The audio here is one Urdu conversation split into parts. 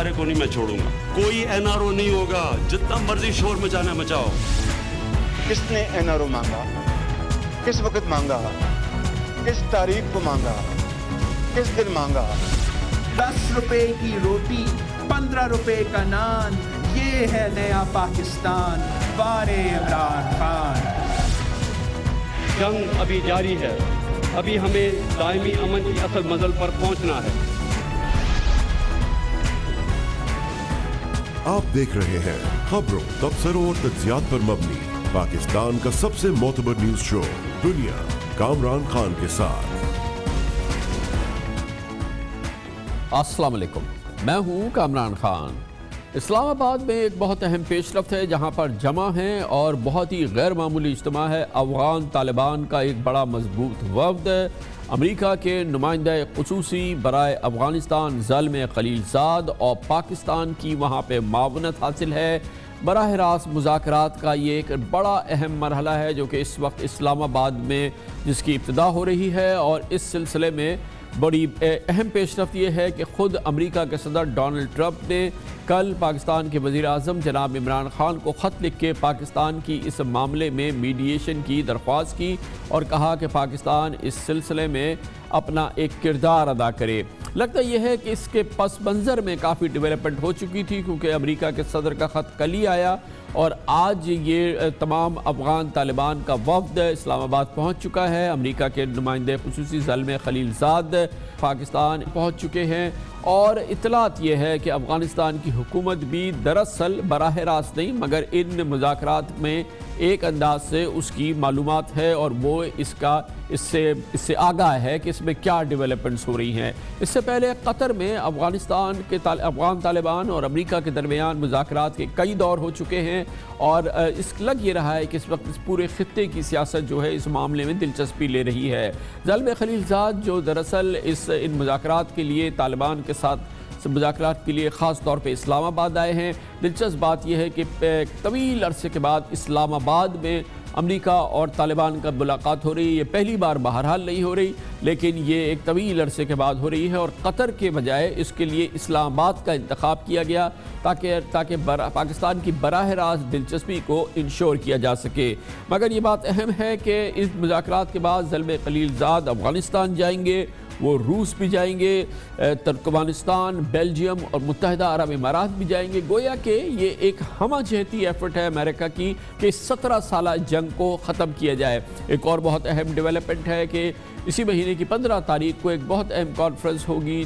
अरे को नहीं मैं छोड़ूंगा। कोई एनआरओ नहीं होगा, जितना मर्जी शोर मचाना मचाओ। किसने एनआरओ मांगा, किस वक्त मांगा, किस तारीख को मांगा, किस दिन मांगा? 10 रुपए की रोटी, 15 रुपए का नान, ये है नया पाकिस्तान, वारे इमरान खान। जंग अभी जारी है, अभी हमें दायमी अमन की असल मंजिल पर पहुंचना है। आप देख रहे हैं खबरों, तबसरों और तज्जियात पर मबनी पाकिस्तान का सबसे मोतबर न्यूज शो दुनिया, कामरान खान के साथ। अस्सलाम वालेकुम, मैं हूं कामरान खान। इस्लामाबाद में एक बहुत अहम पेशरफ्त है जहां पर जमा है और बहुत ही गैर मामूली इज्तिमा है। अफगान तालिबान का एक बड़ा मजबूत वफ्द, अमेरिका के नुमाइंदा ख़ुसूसी बराए अफ़गानिस्तान ज़ल्म खलीलज़ाद और पाकिस्तान की वहाँ पे मावनत हासिल है। बराह रास्त मुज़ाकरात का ये एक बड़ा अहम मरहला है जो कि इस वक्त इस्लामाबाद में जिसकी इब्तिदा हो रही है। और इस सिलसिले में बड़ी अहम पेशरफ्त ये है कि ख़ुद अमेरिका के सदर डोनाल्ड ट्रंप ने कल पाकिस्तान के वज़ीर आज़म जनाब इमरान खान को ख़त लिख के पाकिस्तान की इस मामले में मीडिएशन की दरख्वास्त की और कहा कि पाकिस्तान इस सिलसिले में अपना एक किरदार अदा करे। लगता यह है कि इसके पस मंज़र में काफ़ी डेवलपमेंट हो चुकी थी क्योंकि अमेरिका के सदर का ख़त कल ही आया और आज ये तमाम अफ़गान तालिबान का वफ़द इस्लामाबाद पहुँच चुका है। अमेरिका के नुमाइंदे ख़ुसूसी ज़ल्म खलीलज़ाद पाकिस्तान पहुँच चुके हैं और इतलात ये है कि अफ़गानिस्तान की हुकूमत भी दरअसल बराह रास्त नहीं मगर इन मुज़ाकरात में एक अंदाज से उसकी मालूमात है और वो इससे आगाह है कि इसमें क्या डेवलपमेंट्स हो रही हैं। इससे पहले कतर में अफ़गान तालिबान और अमेरिका के दरमियान मुज़ाकरात के कई दौर हो चुके हैं और इस लग ये रहा है कि इस वक्त इस पूरे खित्ते की सियासत जो है इस मामले में दिलचस्पी ले रही है। ज़ल्म खलीलज़ाद जो दरअसल इन मुज़ाकरात के लिए तालिबान के साथ मुज़ाकरात के लिए ख़ास तौर पे इस्लामाबाद आए हैं। दिलचस्प बात यह है कि तवील अरसे के बाद इस्लामाबाद में अमेरिका और तालिबान का मुलाकात हो रही है। ये पहली बार बहरहाल नहीं हो रही लेकिन ये एक तवील अरसे के बाद हो रही है और कतर के बजाय इसके लिए इस्लामाबाद का इंतखाब किया गया ताकि पाकिस्तान की बराह रास्त दिलचस्पी को इंश्योर किया जा सके। मगर ये बात अहम है कि इस मुज़ाकरात के बाद ज़ल्म खलीलज़ाद अफ़गानिस्तान जाएंगे, वो रूस भी जाएंगे, तुर्कमेनिस्तान, बेल्जियम और मुत्तहिदा अरब इमारात भी जाएंगे। गोया कि ये एक हमजहती एफर्ट है अमेरिका की कि 17 साल जंग को ख़त्म किया जाए। एक और बहुत अहम डेवलपमेंट है कि इसी महीने की 15 तारीख को एक बहुत अहम कॉन्फ्रेंस होगी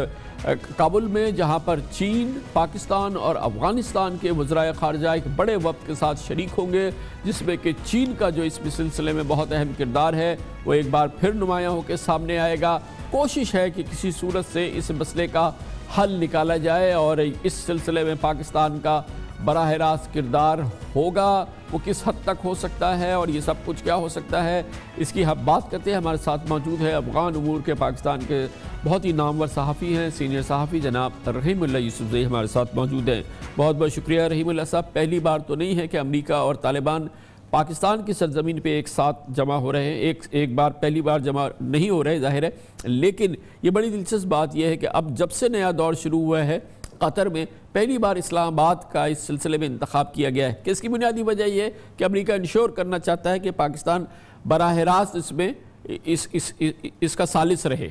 काबुल में जहां पर चीन, पाकिस्तान और अफ़गानिस्तान के वज़राए ख़ारजा एक बड़े वक्त के साथ शरीक होंगे जिसमें कि चीन का जो इस सिलसिले में बहुत अहम किरदार है वो एक बार फिर नुमायां होकर सामने आएगा। कोशिश है कि किसी सूरत से इस मसले का हल निकाला जाए और इस सिलसिले में पाकिस्तान का बराह रास्त किरदार होगा, वो किस हद तक हो सकता है और ये सब कुछ क्या हो सकता है इसकी हम बात करते हैं। हमारे साथ मौजूद है अफ़गान उमूर के पाकिस्तान के बहुत ही नामवर सहाफ़ी हैं, सीनियर सहाफ़ी जनाब रहीमुल्लाह यूसुफ़ज़ई हमारे साथ मौजूद हैं। बहुत बहुत शुक्रिया रहीमुल्लाह साहब। पहली बार तो नहीं है कि अमेरिका और तालिबान पाकिस्तान की सरजमीन पे एक साथ जमा हो रहे हैं, एक बार पहली बार जमा नहीं हो रहे ज़ाहिर है, लेकिन ये बड़ी दिलचस्प बात यह है कि अब जब से नया दौर शुरू हुआ है कतर में पहली बार इस्लामाबाद का इस सिलसिले में इंतखाब किया गया है कि इसकी बुनियादी वजह यह है कि अमेरिका इंश्योर करना चाहता है कि पाकिस्तान बराह रास्त इसमें इसका सालिस रहे।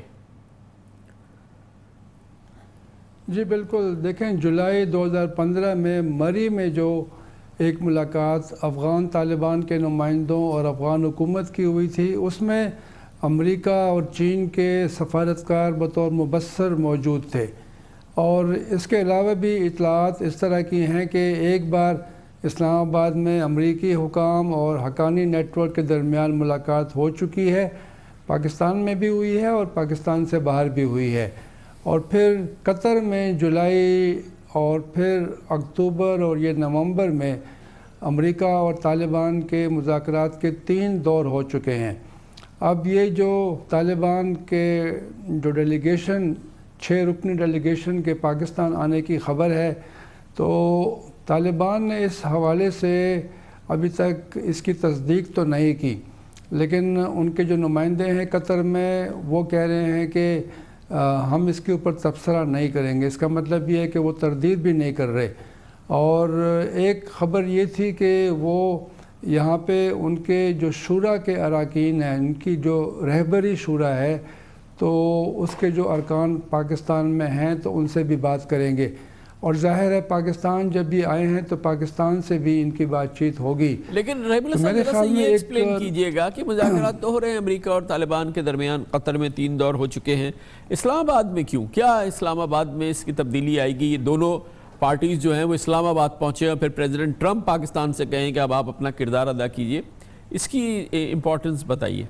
जी बिल्कुल, देखें जुलाई 2015 में मरी में जो एक मुलाकात अफ़गान तालिबान के नुमाइंदों और अफ़गान हुकूमत की हुई थी उसमें अमेरिका और चीन के सफारतकार बतौर मुबस्सर मौजूद थे और इसके अलावा भी इतलात इस तरह की हैं कि एक बार इस्लामाबाद में अमरीकी हुकाम और हक्कानी नेटवर्क के दरमियान मुलाकात हो चुकी है, पाकिस्तान में भी हुई है और पाकिस्तान से बाहर भी हुई है और फिर कतर में जुलाई और फिर अक्टूबर और ये नवंबर में अमेरिका और तालिबान के मुज़ाकरात के 3 दौर हो चुके हैं। अब ये जो तालिबान के जो डेलीगेशन 6 रुकनी डेलीगेशन के पाकिस्तान आने की ख़बर है तो तालिबान ने इस हवाले से अभी तक इसकी तस्दीक तो नहीं की, लेकिन उनके जो नुमाइंदे हैं कतर में वो कह रहे हैं कि ہم اس کے اوپر تبصرہ نہیں کریں گے۔ اس کا مطلب یہ ہے کہ وہ تردید بھی نہیں کر رہے۔ اور ایک خبر یہ تھی کہ وہ یہاں پہ ان کے جو شورا کے اراکین ہیں، ان کی جو رہبری شورا ہے، تو اس کے جو ارکان پاکستان میں ہیں تو ان سے بھی بات کریں گے، اور ظاہر ہے پاکستان جب بھی آئے ہیں تو پاکستان سے بھی ان کی بات چیت ہوگی۔ لیکن رحیم اللہ صاحب ذرا سے یہ ایکسپلین کیجئے گا کہ مذاکرات تو ہو رہے ہیں امریکہ اور طالبان کے درمیان، قطر میں 3 دور ہو چکے ہیں، اسلام آباد میں کیوں؟ کیا اسلام آباد میں اس کی تبدیلی آئے گی؟ یہ دونوں پارٹیز جو ہیں وہ اسلام آباد پہنچے اور پھر پریزیڈنٹ ٹرمپ پاکستان سے کہیں کہ اب آپ اپنا کردار ادا کیجئے، اس کی امپورٹنس بتائیے۔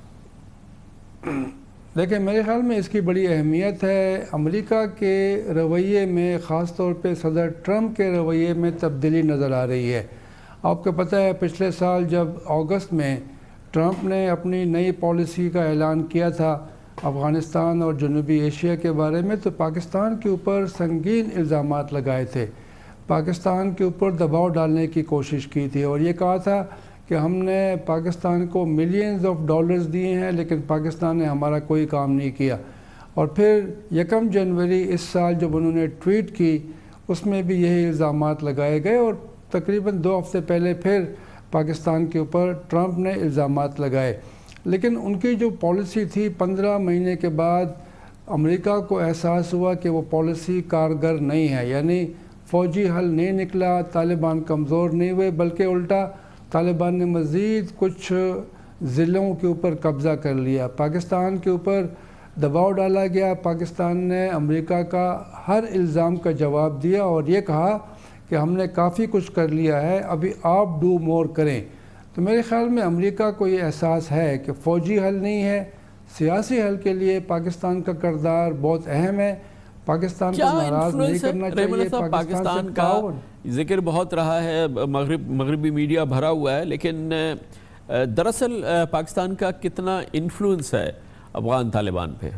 دیکھیں، میرے خیال میں اس کی بڑی اہمیت ہے۔ امریکہ کے رویے میں، خاص طور پہ صدر ٹرمپ کے رویے میں تبدیلی نظر آ رہی ہے۔ آپ کو پتہ ہے پچھلے سال جب اگست میں ٹرمپ نے اپنی نئی پالیسی کا اعلان کیا تھا افغانستان اور جنوبی ایشیا کے بارے میں، تو پاکستان کے اوپر سنگین الزامات لگائے تھے، پاکستان کے اوپر دباؤ ڈالنے کی کوشش کی تھی، اور یہ کہا تھا کہ ہم نے پاکستان کو ملینز آف ڈالرز دیے ہیں لیکن پاکستان نے ہمارا کوئی کام نہیں کیا۔ اور پھر 1 جنوری اس سال جب انہوں نے ٹویٹ کی، اس میں بھی یہی الزامات لگائے گئے، اور تقریباً 2 ہفتے پہلے پھر پاکستان کے اوپر ٹرمپ نے الزامات لگائے۔ لیکن ان کی جو پالیسی تھی، 15 مہینے کے بعد امریکہ کو احساس ہوا کہ وہ پالیسی کارگر نہیں ہے، یعنی فوجی حل نہیں نکلا، طالبان کمزور نہیں ہوئے، بلکہ الٹا طالبان نے مزید کچھ ضلعوں کے اوپر قبضہ کر لیا، پاکستان کے اوپر دباؤ ڈالا گیا۔ پاکستان نے امریکہ کا ہر الزام کا جواب دیا اور یہ کہا کہ ہم نے کافی کچھ کر لیا ہے، ابھی آپ ڈو مور کریں۔ تو میرے خیال میں امریکہ کو یہ احساس ہے کہ فوجی حل نہیں ہے، سیاسی حل کے لیے پاکستان کا کردار بہت اہم ہے، پاکستان کو ناراض نہیں کرنا چاہیے۔ پاکستان کا ذکر بہت رہا ہے، مغربی میڈیا بھرا ہوا ہے، لیکن دراصل پاکستان کا کتنا انفلوئنس ہے افغان طالبان پہ؟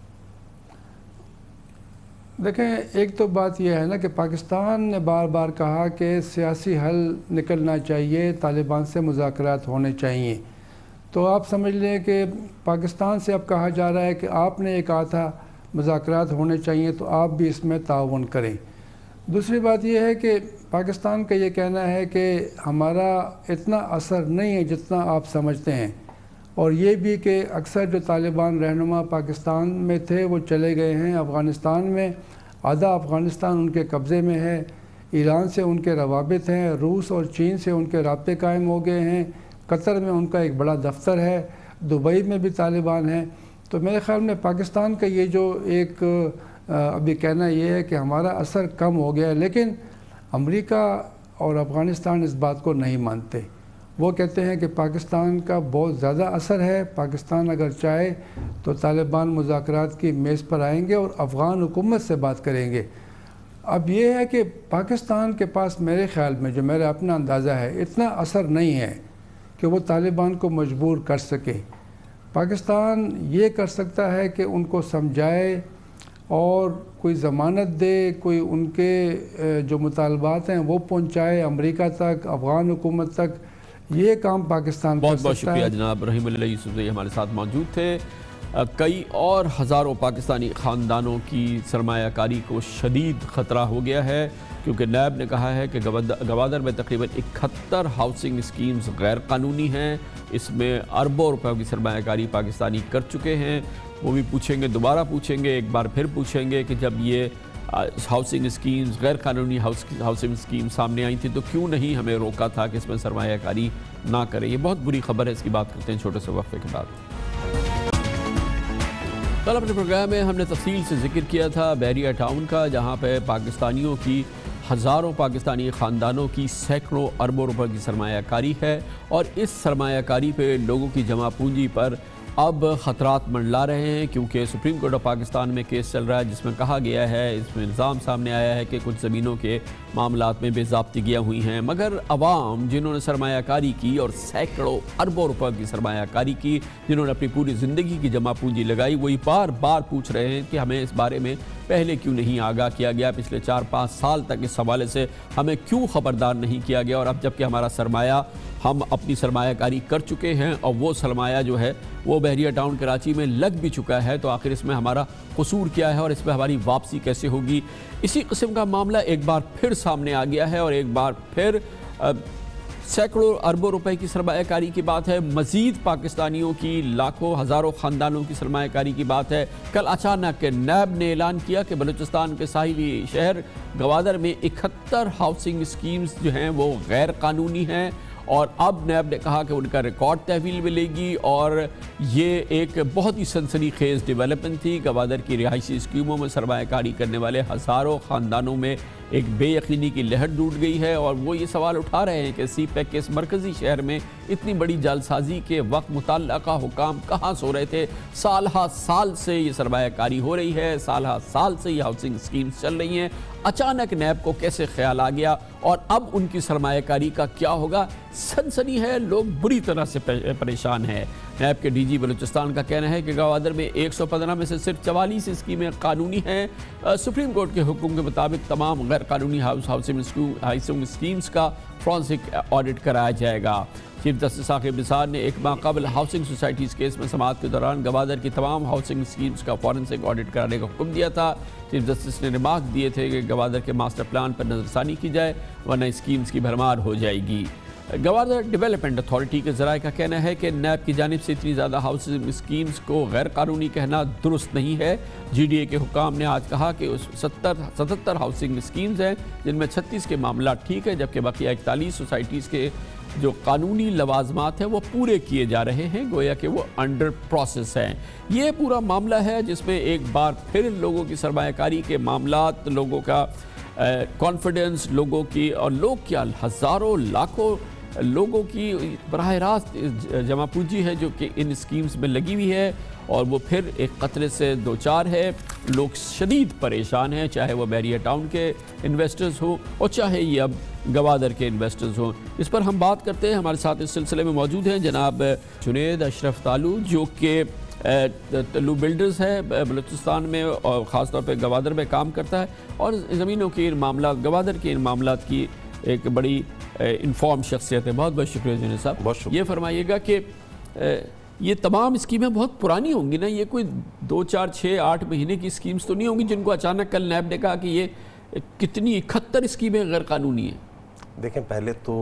دیکھیں، ایک تو بات یہ ہے نا کہ پاکستان نے بار بار کہا کہ سیاسی حل نکلنا چاہیے، طالبان سے مذاکرات ہونے چاہیے، تو آپ سمجھ لیں کہ پاکستان سے اب کہا جا رہا ہے کہ آپ نے یہ کہا تھا مذاکرات ہونے چاہیے تو آپ بھی اس میں تعاون کریں۔ دوسری بات یہ ہے کہ پاکستان کا یہ کہنا ہے کہ ہمارا اتنا اثر نہیں ہے جتنا آپ سمجھتے ہیں، اور یہ بھی کہ اکثر جو طالبان رہنما پاکستان میں تھے وہ چلے گئے ہیں افغانستان میں، آدھا افغانستان ان کے قبضے میں ہے، ایران سے ان کے روابط ہیں، روس اور چین سے ان کے رابطے قائم ہو گئے ہیں، قطر میں ان کا ایک بڑا دفتر ہے، دبئی میں بھی طالبان ہیں۔ تو میرے خیال میں پاکستان کا یہ جو ایک ابھی کہنا یہ ہے کہ ہمارا اثر کم ہو گیا ہے، لیکن امریکہ اور افغانستان اس بات کو نہیں مانتے۔ وہ کہتے ہیں کہ پاکستان کا بہت زیادہ اثر ہے، پاکستان اگر چاہے تو طالبان مذاکرات کی میز پر آئیں گے اور افغان حکومت سے بات کریں گے۔ اب یہ ہے کہ پاکستان کے پاس میرے خیال میں، جو میرا اپنا اندازہ ہے، اتنا اثر نہیں ہے کہ وہ طالبان کو مجبور کر سکے۔ پاکستان یہ کر سکتا ہے کہ ان کو سمجھائے اور کوئی ضمانت دے، کوئی ان کے جو مطالبات ہیں وہ پہنچائے امریکہ تک، افغان حکومت تک، یہ کام پاکستان کر سکتا ہے۔ بہت بہت شکریہ جناب رحیم اللہ یوسف زئی ہمارے ساتھ موجود تھے۔ کئی اور ہزاروں پاکستانی خاندانوں کی سرمایہ کاری کو شدید خطرہ ہو گیا ہے، کیونکہ نیب نے کہا ہے کہ گوادر میں تقریباً 71 ہاؤسنگ اسکیمز غیر قانونی ہیں، اس میں اربوں روپے کی سرمایہ کاری پاکستانی کر چکے ہیں۔ وہ بھی پوچھیں گے، دوبارہ پوچھیں گے، ایک بار پھر پوچھیں گے کہ جب یہ ہاؤسنگ اسکیمز، غیر قانونی ہاؤسنگ اسکیم سامنے آئی تھی تو کیوں نہیں ہمیں روکا تھا کہ اس میں سرمایہ کاری نہ کرے؟ یہ بہت بری خبر ہے، اس کی بات کرتے ہیں چھوٹے سے وقفے کے بعد۔ کل اپنے پروگرام میں ہم نے تفصیل سے ذکر کیا تھا بحریہ ٹاؤن کا، جہاں پہ پاکستانیوں کی، ہزاروں پاکستانی خاندانوں کی سینکڑوں اربوں روپے کی سرمایہ کاری ہے، اور اس سرمایہ کاری پہ لوگوں کی جمع پونجی پر اب خطرات منڈلا رہے ہیں، کیونکہ سپریم کورٹ آف پاکستان میں کیس چل رہا ہے جس میں کہا گیا ہے، اس میں الزام سامنے آیا ہے کہ کچھ زمینوں کے معاملات میں بے ضابطگیاں ہوئی ہیں، مگر عوام جنہوں نے سرمایہ کاری کی اور سینکڑوں اربوں روپے کی سرمایہ کاری کی، جنہوں نے اپنی پوری زندگی کی جمع پونجی لگائی، وہی بار بار پوچھ رہے ہیں کہ ہمیں اس بارے میں پہلے کیوں نہیں آگاہ کیا گیا، پچھلے 4-5 سال تک اس حوالے سے ہمیں کیوں خبردار نہیں کیا گیا، اور اب جب کہ ہمارا سرمایہ ہم اپنی سرمایہ کاری کر چکے ہیں اور وہ سرمایہ جو ہے وہ بحریہ ٹاؤن کراچی میں لگ بھی چکا ہے، تو آخر اس میں ہمارا قصور کیا ہے اور اس میں ہماری واپسی کیسے ہوگی؟ اسی قسم کا معاملہ ایک بار پھر سامنے آ گیا ہے اور ایک بار پھر سینکڑوں اربوں روپے کی سرمایہ کاری کی بات ہے، مزید پاکستانیوں کی لاکھوں ہزاروں خاندانوں کی سرمایہ کاری کی بات ہے۔ کل اچانک نیب نے اعلان کیا کہ بلوچستان کے ساحلی شہر گوادر میں 71 ہاؤسنگ اسکیمز جو ہیں وہ غیر قانونی ہیں، اور اب نیب نے کہا کہ ان کا ریکارڈ تحویل ملے گی، اور یہ ایک بہت ہی سنسنی خیز ڈیولپمنٹ تھی۔ گوادر کی رہائشی اسکیموں میں سرمایہ کاری کرنے والے ہزاروں خاندانوں میں ایک بے یقینی کی لہر ٹوٹ گئی ہے، اور وہ یہ سوال اٹھا رہے ہیں کہ سی پیک کے اس مرکزی شہر میں اتنی بڑی جعلسازی کے وقت متعلقہ حکام کہاں سو رہے تھے؟ سال ہا سال سے یہ سرمایہ کاری ہو رہی ہے، سال ہا سال سے یہ ہاؤسنگ اسکیمز چل رہی ہیں، اچانک نیب کو کیسے خیال آ گیا اور اب ان کی سرمایہ کاری کا کیا ہوگا؟ سنسنی ہے، لوگ بری طرح سے پریشان ہیں۔ نیب کے ڈی جی بلوچستان کا کہنا ہے کہ گوادر میں 115 میں سے صرف 44 اسکیمیں قانونی ہیں۔ سپریم کورٹ کے حکم کے مطابق تمام غیر قانونی ہاؤسنگ اسکیمز کا فورنسک آڈٹ کرایا جائے گا۔ چیف جسٹس ثاقب نثار نے ایک ماہ قبل ہاؤسنگ سوسائٹیز کیس میں سماعت کے دوران گوادر کی تمام ہاؤسنگ اسکیمز کا فورنسک آڈٹ کرانے کا حکم دیا تھا۔ چیف جسٹس نے ریمارک دیے تھے کہ گوادر کے ماسٹر پلان پر نظر ثانی کی جائے ورنہ اسکیمز کی بھرمار ہو جائے گی۔ گوادر ڈیولپمنٹ اتھارٹی کے ذرائع کا کہنا ہے کہ نیب کی جانب سے اتنی زیادہ ہاؤسنگ اسکیمز کو غیر قانونی کہنا درست نہیں ہے۔ جی ڈی اے کے حکام نے آج کہا کہ 77 ہاؤسنگ اسکیمز ہیں جن میں 36 کے معاملات ٹھیک ہے، جبکہ بقیہ 41 سوسائٹیز کے جو قانونی لوازمات ہیں وہ پورے کیے جا رہے ہیں، گویا کہ وہ انڈر پروسیس ہیں۔ یہ پورا معاملہ ہے جس میں ایک بار پھر لوگوں کی سرمایہ کاری کے معاملات، لوگوں کا کانفیڈنس، لوگوں کی اور لوگ کیا ہزاروں لاکھوں لوگوں کی براہ راست جمع پونجی ہے جو کہ ان اسکیمز میں لگی ہوئی ہے، اور وہ پھر ایک خطرے سے دوچار ہے۔ لوگ شدید پریشان ہیں، چاہے وہ بحریہ ٹاؤن کے انویسٹرز ہوں اور چاہے یہ اب گوادر کے انویسٹرز ہوں۔ اس پر ہم بات کرتے ہیں، ہمارے ساتھ اس سلسلے میں موجود ہیں جناب جنید اشرف تالو جو کہ تلو بلڈرز ہے بلوچستان میں اور خاص طور پہ گوادر میں کام کرتا ہے، اور زمینوں کے ان معاملات، گوادر کے ان معاملات کی ایک بڑی انفارم شخصیت ہے۔ بہت بہت شکریہ جنید صاحب۔ یہ فرمائیے گا کہ یہ تمام اسکیمیں بہت پرانی ہوں گی نا، یہ کوئی 2 4 6 8 مہینے کی اسکیمز تو نہیں ہوں گی جن کو اچانک کل نیب نے کہا کہ یہ کتنی 71 اسکیمیں غیر قانونی ہیں؟ دیکھیں، پہلے تو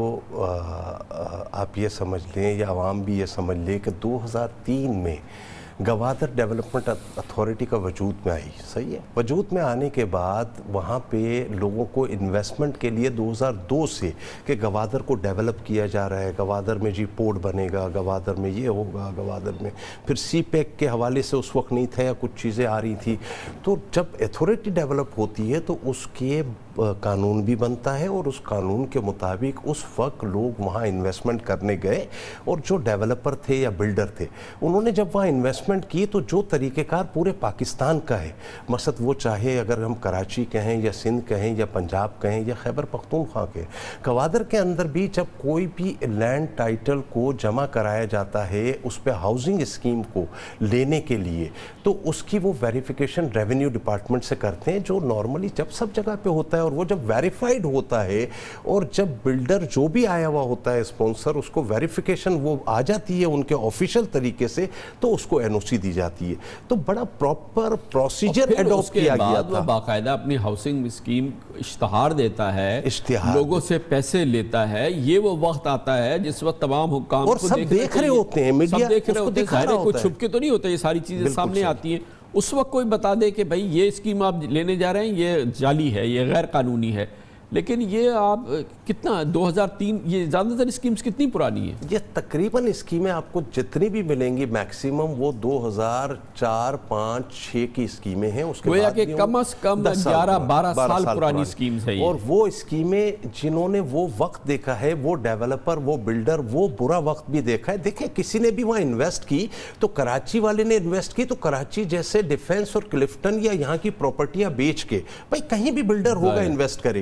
آپ یہ سمجھ لیں یا عوام بھی یہ سمجھ لیں کہ 2003 میں گوادر ڈیولپمنٹ اتھارٹی کا وجود میں آئی، صحیح ہے۔ وجود میں آنے کے بعد وہاں پہ لوگوں کو انویسٹمنٹ کے لیے 2002 سے کہ گوادر کو ڈیولپ کیا جا رہا ہے، گوادر میں جی پورٹ بنے گا، گوادر میں یہ ہوگا، گوادر میں پھر سی پیک کے حوالے سے اس وقت نہیں تھا یا کچھ چیزیں آ رہی تھی، تو جب اتھارٹی ڈیولپ ہوتی ہے تو اس کے قانون بھی بنتا ہے، اور اس قانون کے مطابق اس وقت لوگ وہاں انویسٹمنٹ کرنے گئے، اور جو ڈیولپر تھے یا بلڈر تھے انہوں نے جب وہاں انویسٹمنٹ کی تو جو طریقہ کار پورے پاکستان کا ہے، مثلا وہ چاہے اگر ہم کراچی کہیں یا سندھ کہیں یا پنجاب کہیں یا خیبر پختونخوا کہیں، گوادر کے اندر بھی جب کوئی بھی لینڈ ٹائٹل کو جمع کرایا جاتا ہے اس پہ ہاؤسنگ اسکیم کو لینے کے لیے، تو اس کی وہ ویریفیکیشن ریونیو ڈپارٹمنٹ سے کرتے ہیں، جو نارملی جب سب جگہ پہ ہوتا ہے، اور وہ جب ویریفائیڈ ہوتا ہے اور جب بلڈر جو بھی آیا ہوا ہوتا ہے اسپانسر، اس کو ویریفیکیشن وہ آ جاتی ہے ان کے آفیشیل طریقے سے، تو اس کو این او سی دی جاتی ہے۔ تو بڑا پراپر پروسیجر ایڈاپٹ کیا گیا تھا۔ وہ باقاعدہ اپنی ہاؤسنگ اسکیم اشتہار دیتا ہے، لوگوں سے پیسے لیتا ہے، یہ وہ وقت آتا ہے جس وقت تمام حکام اور سب دیکھ رہے ہوتے ہیں، میڈیا دیکھ رہے ہوتے ہیں، کوئی چھپ کے تو نہیں ہوتا، یہ ساری چیزیں سامنے آتی ہیں۔ اس وقت کوئی بتا دے کہ بھائی یہ اسکیم آپ لینے جا رہے ہیں، یہ جعلی ہے، یہ غیر قانونی ہے، لیکن یہ آپ کتنا 2003 یہ زیادہ تر اسکیمز کتنی پرانی ہیں؟ یہ تقریباً اسکیمیں آپ کو جتنی بھی ملیں گی میکسیمم وہ 2004 5 6 کی اسکیمیں ہیں، اس کے گویا بعد کہ کم از کم 11-12 سال پرانی اسکیمز ہیں۔ اور وہ اسکیمیں جنہوں نے وہ وقت دیکھا ہے، وہ ڈیولپر، وہ بلڈر، وہ برا وقت بھی دیکھا ہے۔ دیکھیں، کسی نے بھی وہاں انویسٹ کی تو کراچی والے نے انویسٹ کی تو کراچی جیسے ڈیفینس اور کلفٹن یا یہاں کی پراپرٹیاں بیچ کے، بھائی کہیں بھی بلڈر ہوگا انویسٹ کرے گا،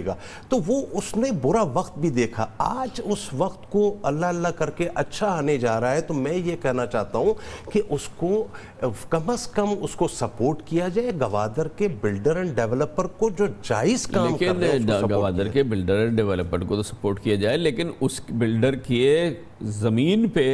تو وہ اس نے برا وقت بھی دیکھا. آج اس وقت کو اللہ اللہ کر کے اچھا آنے جا رہا ہے, تو میں یہ کہنا چاہتا ہوں کہ اس کو کم از کم اس کو سپورٹ کیا جائے. گوادر کے بلڈر اینڈ ڈیولپر کو جو جائز کام کر رہے ہیں اس کو سپورٹ. گوادر کے بلڈر اینڈ ڈیولپر کو تو سپورٹ کیا جائے, لیکن اس بلڈر کی زمین پہ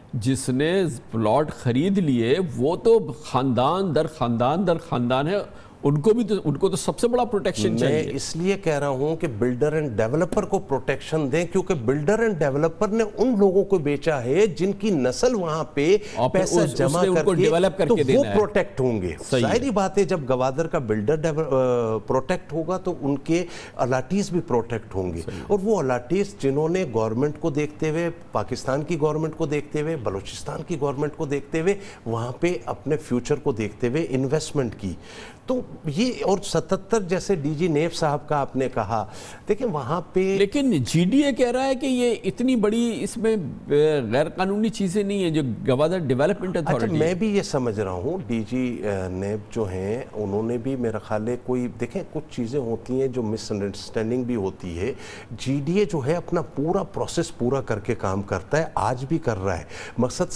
جس نے پلاٹ خرید لیے وہ تو خاندان در خاندان ہے, ان کو تو سب سے بڑا پروٹیکشن چاہیے. میں اس لیے کہہ رہا ہوں کہ بلڈر اینڈ ڈیولپر کو پروٹیکشن دیں, کیونکہ بلڈر اینڈ ڈیولپر نے ان لوگوں کو بیچا ہے جن کی نسل وہاں پہ پیسہ جمع کر کے تو وہ پروٹیکٹ ہوں گے. ظاہری بات ہے جب گوادر کا بلڈر پروٹیکٹ ہوگا تو ان کے الاٹیز بھی پروٹیکٹ ہوں گے, اور وہ الاٹیز جنہوں نے گورنمنٹ کو دیکھتے ہوئے, پاکستان کی گورنمنٹ کو دیکھتے ہوئے, بلوچستان کی گورنمنٹ کو دیکھتے ہوئے, وہاں پہ اپنے فیوچر کو دیکھتے ہوئے انویسٹمنٹ کی. تو یہ اور 77 جیسے ڈی جی نیب صاحب کا آپ نے کہا, دیکھیں وہاں پہ, لیکن جی ڈی اے کہہ رہا ہے کہ یہ اتنی بڑی اس میں غیر قانونی چیزیں نہیں ہیں جو گوادر ڈیولپمنٹ اتھارٹی. اچھا, میں بھی یہ سمجھ رہا ہوں ڈی جی نیب جو ہیں انہوں نے بھی میرا خیال ہے کوئی, دیکھیں کچھ چیزیں ہوتی ہیں جو مس انڈرسٹینڈنگ بھی ہوتی ہے. جی ڈی اے جو ہے اپنا پورا پروسیس پورا کر کے کام کرتا ہے, آج بھی کر رہا ہے. مقصد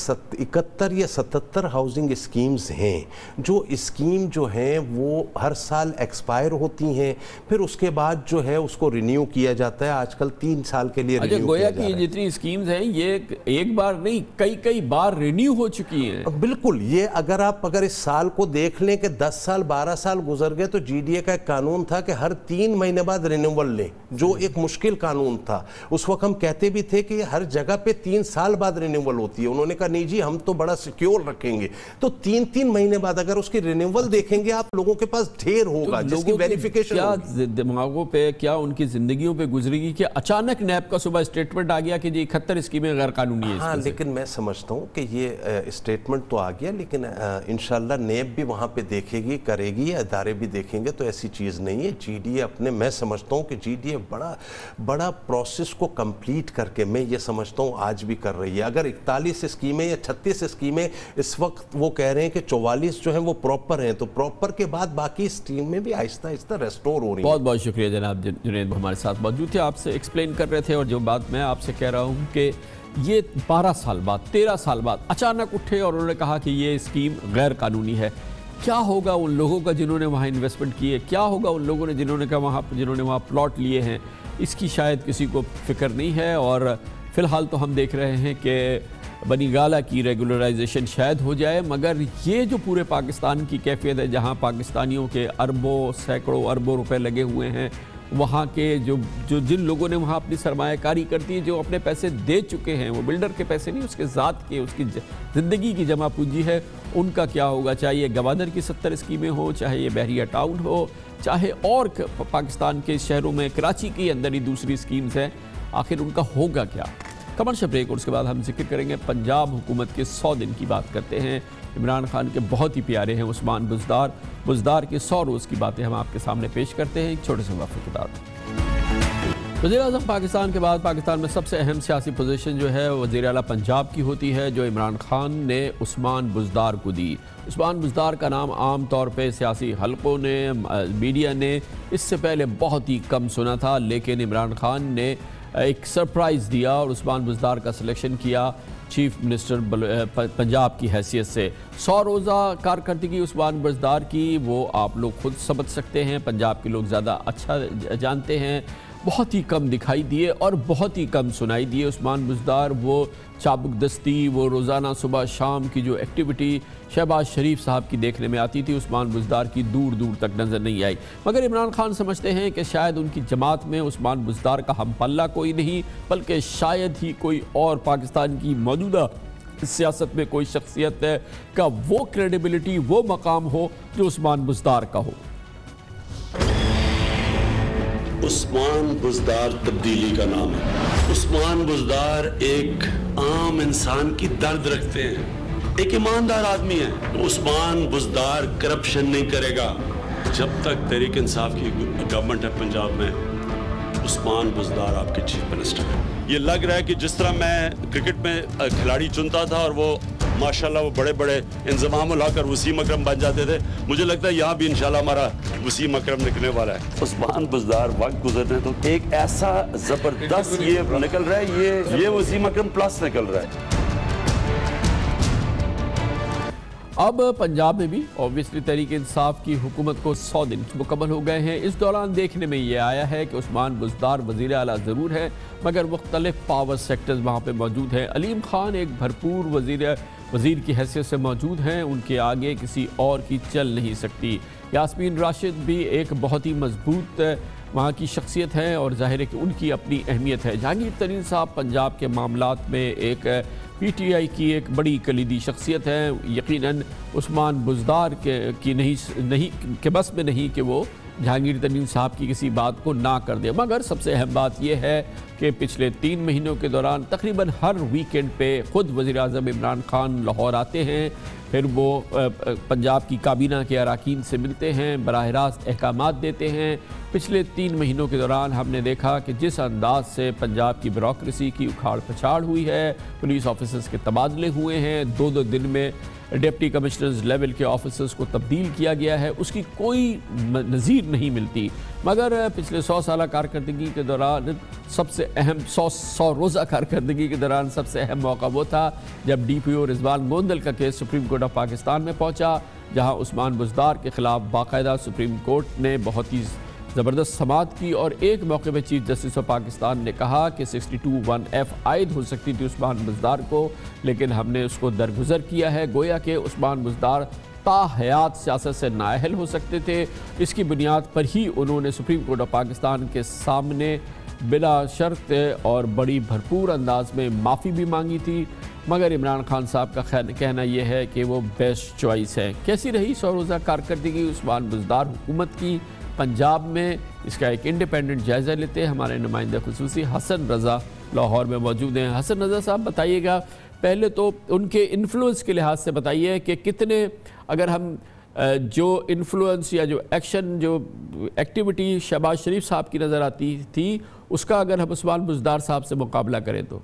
71 یا 77 ہاؤسنگ اسکیمز ہیں, جو اسکیم جو ہیں وہ ہر سال ایکسپائر ہوتی ہیں, پھر اس کے بعد جو ہے اس کو رینیو کیا جاتا ہے. آج کل 3 سال کے لیے رینیو گویا کہ یہ جتنی اسکیمز ہیں یہ ایک بار نہیں کئی بار رینیو ہو چکی ہیں. بالکل, یہ اگر اس سال کو دیکھ لیں کہ 10 سال 12 سال گزر گئے, تو جی ڈی اے کا ایک قانون تھا کہ ہر 3 مہینے بعد رینیول لیں, جو ایک مشکل قانون تھا. اس وقت ہم کہتے بھی تھے کہ ہر جگہ پہ 3 سال بعد رینیول ہوتی ہے. انہوں نے کہا نہیں جی ہم تو بڑا سیکیور رکھیں گے. تو 3 مہینے بعد اگر اس کی رینیول دیکھیں گے آپ, لوگوں کے پاس ڈھیر ہوگا جس کی ویریفیکیشن ہوگی. کیا دماغوں پہ, کیا ان کی زندگیوں پہ گزرے گی کہ اچانک نیب کا صبح اسٹیٹمنٹ آ گیا کہ جی 71 اسکیمیں غیر قانونی ہیں. ہاں, لیکن میں سمجھتا ہوں کہ یہ اسٹیٹمنٹ تو آ گیا, لیکن انشاءاللہ نیب بھی وہاں پہ دیکھے گی, کرے گی, ادارے بھی دیکھیں گے, تو ایسی چیز نہیں ہے. جی ڈی اے اپنے, میں سمجھتا ہوں کہ جی ڈی اے بڑا پروسیس کو کمپلیٹ کر کے میں یہ سمجھتا ہوں آج بھی کر رہی ہے. اگر 41 اسکیمیں یا 36 اسکیمیں اس وقت وہ کہہ رہے ہیں کہ 44 جو ہیں وہ پراپر ہیں, تو پراپر کے بعد باقی اسٹیم میں بھی آہستہ آہستہ ریسٹور ہو رہی ہے. بہت شکریہ جناب جنید, ہمارے ساتھ موجود تھے, آپ سے ایکسپلین کر رہے تھے. اور جو بات میں آپ سے کہہ رہا ہوں کہ یہ 12 سال بعد 13 سال بعد اچانک اٹھے اور انہوں نے کہا کہ یہ اسکیم غیر قانونی ہے. کیا ہوگا ان لوگوں کا جنہوں نے وہاں انویسٹمنٹ کی ہے, کیا ہوگا ان لوگوں نے جنہوں نے وہاں پلاٹ لیے ہیں, اس کی شاید کسی کو فکر نہیں ہے. اور فی الحال تو ہم دیکھ رہے ہیں کہ بنی گالہ کی ریگولرائزیشن شاید ہو جائے, مگر یہ جو پورے پاکستان کی کیفیت ہے جہاں پاکستانیوں کے اربوں سینکڑوں اربوں روپے لگے ہوئے ہیں, وہاں کے جو جن لوگوں نے وہاں اپنی سرمایہ کاری کرتی ہے, جو اپنے پیسے دے چکے ہیں, وہ بلڈر کے پیسے نہیں, اس کے ذات کے, اس کی زندگی کی جمع پونجی ہے, ان کا کیا ہوگا. چاہے گوادر کی 70 اسکیمیں ہوں, چاہے یہ بحریہ ٹاؤن ہو, چاہے اور پاکستان کے شہروں میں کراچی کے اندر ہی دوسری اسکیمز ہیں, آخر ان کا ہوگا کیا. کمرشل بریک, اور اس کے بعد ہم ذکر کریں گے پنجاب حکومت کے 100 دن کی بات کرتے ہیں. عمران خان کے بہت ہی پیارے ہیں عثمان بزدار کے 100 روز کی باتیں ہم آپ کے سامنے پیش کرتے ہیں ایک چھوٹے سے وقفے کے بعد. وزیراعظم پاکستان کے بعد پاکستان میں سب سے اہم سیاسی پوزیشن جو ہے وزیر اعلیٰ پنجاب کی ہوتی ہے, جو عمران خان نے عثمان بزدار کو دی. عثمان بزدار کا نام عام طور پہ سیاسی حلقوں نے, میڈیا نے اس سے پہلے بہت ہی کم سنا تھا, لیکن عمران خان نے ایک سرپرائز دیا اور عثمان بزدار کا سلیکشن کیا چیف منسٹر پنجاب کی حیثیت سے. 100 روزہ کارکردگی عثمان بزدار کی وہ آپ لوگ خود سمجھ سکتے ہیں, پنجاب کے لوگ زیادہ اچھا جانتے ہیں. بہت ہی کم دکھائی دیے اور بہت ہی کم سنائی دیے عثمان بزدار. وہ چابک دستی, وہ روزانہ صبح شام کی جو ایکٹیویٹی شہباز شریف صاحب کی دیکھنے میں آتی تھی, عثمان بزدار کی دور دور تک نظر نہیں آئی. مگر عمران خان سمجھتے ہیں کہ شاید ان کی جماعت میں عثمان بزدار کا ہم پلہ کوئی نہیں, بلکہ شاید ہی کوئی اور پاکستان کی موجودہ سیاست میں کوئی شخصیت ہے کا وہ کریڈیبلٹی, وہ مقام ہو جو عثمان بزدار کا ہو. عثمان بزدار تبدیلی کا نام ہے. عثمان بزدار ایک عام انسان کی درد رکھتے ہیں, ایک ایماندار آدمی ہے. عثمان بزدار کرپشن نہیں کرے گا. جب تک تحریک انصاف کی گورنمنٹ ہے پنجاب میں, عثمان بزدار آپ کے چیف منسٹر ہیں. یہ لگ رہا ہے کہ جس طرح میں کرکٹ میں کھلاڑی چنتا تھا اور وہ माशाल्लाह वो बड़े बड़े इंजमाम लाकर वसीम अकरम बन जाते थे। मुझे लगता है यहाँ भी इंशाल्लाह हमारा वसीम अकरम निकलने वाला है। उस्मान बुज़दार वक्त गुजरने तो एक ऐसा जबरदस्त ये निकल रहा है, ये वसीम अकरम प्लस निकल रहा है। अब पंजाब में भी ऑब्वियसली तहरीक इंसाफ की हुकूमत को 100 दिन मुकम्मल हो गए हैं। इस दौरान देखने में ये आया है कि उस्मान बुज़दार वज़ीर आला ज़रूर है, मगर मुख्तलिफ पावर सेक्टर्स वहाँ पे मौजूद हैं। अलीम खान एक भरपूर वज़ीर की हैसियत से मौजूद हैं, उनके आगे किसी और की चल नहीं सकती। यास्मीन राशिद भी एक बहुत ही मजबूत वहाँ की शख्सियत है और ज़ाहिर है कि उनकी अपनी अहमियत है। जहांगीर तरीन साहब पंजाब के मामलात में एक PTI की एक बड़ी कलीदी शख्सियत है। यकीनन उस्मान बुज़दार के बस में नहीं कि वो जहांगीर तरीन साहब की किसी बात को ना कर दे। मगर सबसे अहम बात यह है कि पिछले 3 महीनों के दौरान तकरीबन हर वीकेंड पे ख़ुद वज़ीर-ए-आज़म इमरान खान लाहौर आते हैं, फिर वो पंजाब की काबीना के अरकान से मिलते हैं, बराह रास्त अहकामात देते हैं। पिछले 3 महीनों के दौरान हमने देखा कि जिस अंदाज से पंजाब की ब्यूरोक्रेसी की उखाड़ पछाड़ हुई है, पुलिस ऑफिसर्स के तबादले हुए हैं, 2-2 दिन में डिप्टी कमिश्नर्स लेवल के ऑफिसर्स को तब्दील किया गया है, उसकी कोई नज़ीर नहीं मिलती। मगर पिछले 100 साल कारकर्दगी के दौरान सबसे अहम 100 रोज़ा कारकर्दगी के दौरान सबसे अहम मौका वो था जब DPO रिजवान गोंदल का case supreme court of Pakistan में पहुंचा, जहां उस्मान बुज़दार के ख़िलाफ़ बाकायदा सुप्रीम कोर्ट ने बहुत ही ज़बरदस्त समाअत की और एक मौके पर चीफ जस्टिस ऑफ पाकिस्तान ने कहा कि 62(1)F आयद हो सकती थी उस्मान बुज़दार को, लेकिन हमने उसको दरगुजर किया है। गोया कि उस्मान बुज़दार ताहयात सियासत से नाअहल हो सकते थे। इसकी बुनियाद पर ही उन्होंने सुप्रीम कोर्ट ऑफ पाकिस्तान के सामने बिला शर्त और बड़ी भरपूर अंदाज में माफ़ी भी मांगी थी। मगर इमरान खान साहब का कहना यह है कि वो बेस्ट चॉइस है। कैसी रही 100 रोज़ा कारकर्दगी उस्मान बुज़दार हुकूमत की पंजाब में, इसका एक इंडिपेंडेंट जायज़ा लेते हैं। हमारे नुमाइंदे खुसूसी हसन रज़ा लाहौर में मौजूद हैं। हसन रज़ा साहब बताइएगा, पहले तो उनके इन्फ्लुएंस के लिहाज से बताइए कि कितने, अगर हम जो इन्फ्लुएंस या जो एक्शन, जो एक्टिविटी शहबाज शरीफ साहब की नज़र आती थी, उसका अगर हम उस्मान बुज़दार साहब से मुकाबला करें तो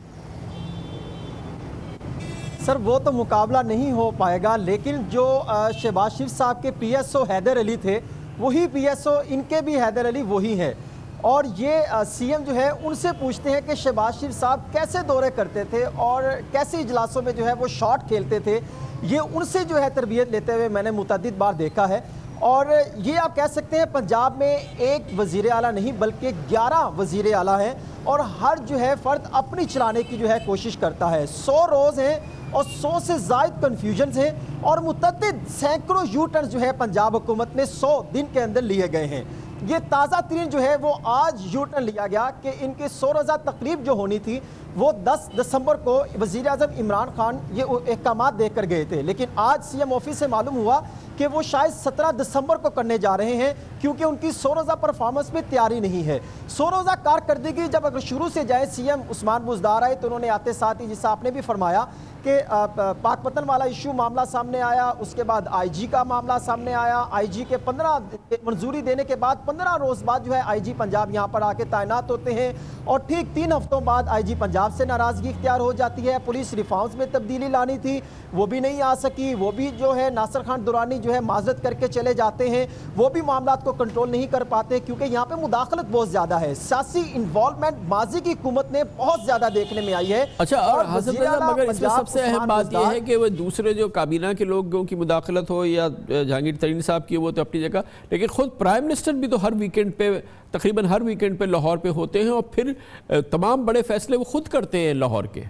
सर वो तो मुकाबला नहीं हो पाएगा, लेकिन जो शहबाज शरीफ साहब के PSO हैदर अली थे, वही PSO इनके भी हैदर अली वही हैं। और ये CM जो है उनसे पूछते हैं कि शहबाज शरीफ साहब कैसे दौरे करते थे और कैसे इजलासों में जो है वो शॉट खेलते थे, ये उनसे जो है तरबियत लेते हुए मैंने मुतअद्दिद बार देखा है। और ये आप कह सकते हैं पंजाब में एक वज़ीर आला नहीं बल्कि 11 वज़ीर आला हैं और हर जो है फ़र्द अपनी चलाने की जो है कोशिश करता है। 100 रोज़ हैं और 100 से ज़ायद कन्फ्यूजन्स हैं और मुतअद्दिद सैकड़ों यू टर्न जो है पंजाब हुकूमत में 100 दिन के अंदर लिए गए हैं। ये ताज़ा तरीन जो है वो आज यू टर्न लिया गया कि इनकी 100 रोज़ा तकरीब जो होनी थी वो 10 दिसंबर को वज़ीर-ए-आज़म इमरान खान ये अहकामात देकर गए थे, लेकिन आज CM ऑफिस से मालूम हुआ कि वो शायद 17 दिसंबर को करने जा रहे हैं, क्योंकि उनकी 100 रोज़ा परफॉर्मेंस में तैयारी नहीं है। 100 रोज़ा कारकर्दगी जब अगर शुरू से जाए, CM उस्मान बुज़दार आए तो उन्होंने आते साथ ही, जिससे आपने भी फरमाया कि पाकपतन वाला इशू मामला सामने आया, उसके बाद IG का मामला सामने आया। IG के 15 मंजूरी देने के बाद 15 रोज़ बाद जो है IG पंजाब यहाँ पर आके तैनात होते हैं और ठीक 3 हफ्तों बाद IG पंजाब से नाराज़गी इख्तियार हो जाती है। पुलिस रिफॉर्म्स में तब्दीली लानी थी, वो भी नहीं आ सकी, वो भी जो है नासिर खान दुरानी जो है माजरत करके चले जाते हैं, वो भी मामलात को कंट्रोल नहीं कर पाते क्योंकि यहाँ पे मुदाखलत बहुत ज़्यादा है। सियासी इन्वॉल्वमेंट माजी की हुकूमत ने बहुत ज़्यादा देखने में आई है। अच्छा, और मगर इसमें सबसे अहम बात यह है कि वो दूसरे जो काबीना के लोगों की मुदाखलत हो या जहांगीर तरीन साहब की, वो तो अपनी जगह, लेकिन खुद प्राइम मिनिस्टर भी तो हर वीकेंड पे, तकरीबन हर वीकेंड पे लाहौर पे होते हैं और फिर तमाम बड़े फैसले वो खुद करते हैं लाहौर के।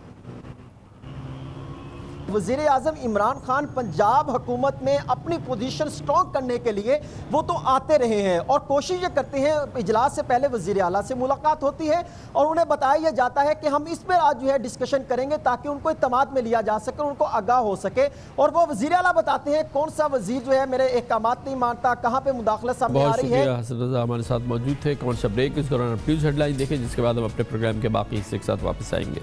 वज़ीर आज़म इमरान खान पंजाब हुकूमत में अपनी पोजीशन स्ट्रॉन्ग करने के लिए वो तो आते रहे हैं और कोशिश ये करते हैं। इजलास से पहले वज़ीर आला से मुलाकात होती है और उन्हें बताया जाता है कि हम इस पर आज जो है डिस्कशन करेंगे ताकि उनको इत्तमाद में लिया जा सके, उनको आगाह हो सके। और वो वज़ीर आला बताते हैं कौन सा वज़ीर जो है मेरे अहकामात नहीं मानता, कहाँ पर मुदाखलत सामने आ रही है। हसन रज़ा हमारे साथ मौजूद थे। कमर्शियल ब्रेक, इस दौरान न्यूज़ हेडलाइन देखें, जिसके बाद हम अपने प्रोग्राम के बाकी हिस्से के साथ वापस आएंगे।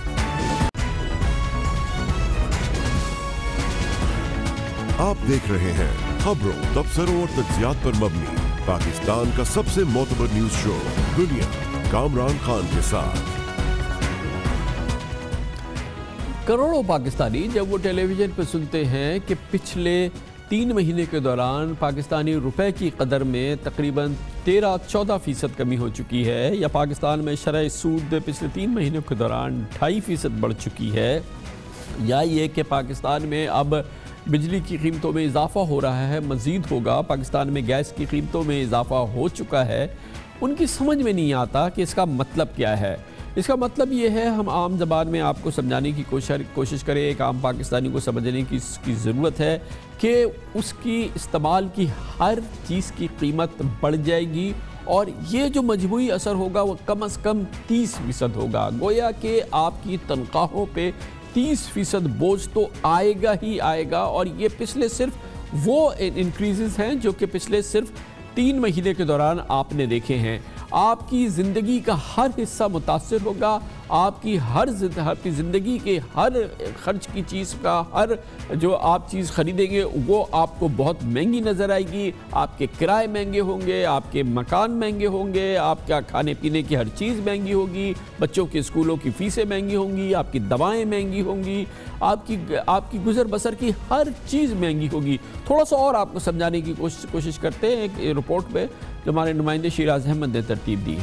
आप देख रहे हैं खबरों, तबसरों और तज्जियात पर मबनी पाकिस्तान का सबसे मोतबर न्यूज शो दुनिया, कामरान खान के साथ। کروڑوں پاکستانی جب وہ ٹیلی ویژن پہ سنتے ہیں کہ پچھلے 3 مہینے کے دوران پاکستانی روپے کی قدر میں تقریباً 13-14% کمی ہو چکی ہے، یا پاکستان میں شرح سود پچھلے 3 مہینوں کے دوران 2.5% بڑھ چکی ہے، یا یہ کہ پاکستان میں اب بجلی کی قیمتوں میں اضافہ ہو رہا ہے، مزید ہوگا، پاکستان میں گیس کی قیمتوں میں اضافہ ہو چکا ہے، ان کی سمجھ میں نہیں آتا کہ اس کا مطلب کیا ہے۔ اس کا مطلب یہ ہے، ہم عام زبان میں آپ کو سمجھانے کی کوشش کریں، ایک عام پاکستانی کو سمجھنے کی اس کی ضرورت ہے کہ اس کی استعمال کی ہر چیز کی قیمت بڑھ جائے گی، اور یہ جو مجموعی اثر ہوگا وہ کم از کم 30% ہوگا۔ گویا کہ آپ کی تنخواہوں پہ 30% بوجھ تو آئے گا ہی آئے گا، اور یہ پچھلے صرف وہ انکریزز ہیں جو کہ پچھلے صرف 3 مہینے کے دوران آپ نے دیکھے ہیں۔ آپ کی زندگی کا ہر حصہ متاثر ہوگا، آپ کی زندگی کے ہر خرچ کی چیز کا ہر جو آپ چیز خریدیں گے وہ آپ کو بہت مہنگی نظر آئے گی، آپ کے کرائے مہنگے ہوں گے، آپ کے مکان مہنگے ہوں گے، آپ کا کھانے پینے کی ہر چیز مہنگی ہوگی، بچوں کے اسکولوں کی فیسیں مہنگی ہوں گی، آپ کی دوائیں مہنگی ہوں گی، آپ کی گزر بسر کی ہر چیز مہنگی ہوگی۔ تھوڑا سا اور آپ کو سمجھانے کی کوشش کرتے ہیں ایک رپورٹ پہ جو ہمارے نمائندے شیراز احمد نے ترتیب دی ہے۔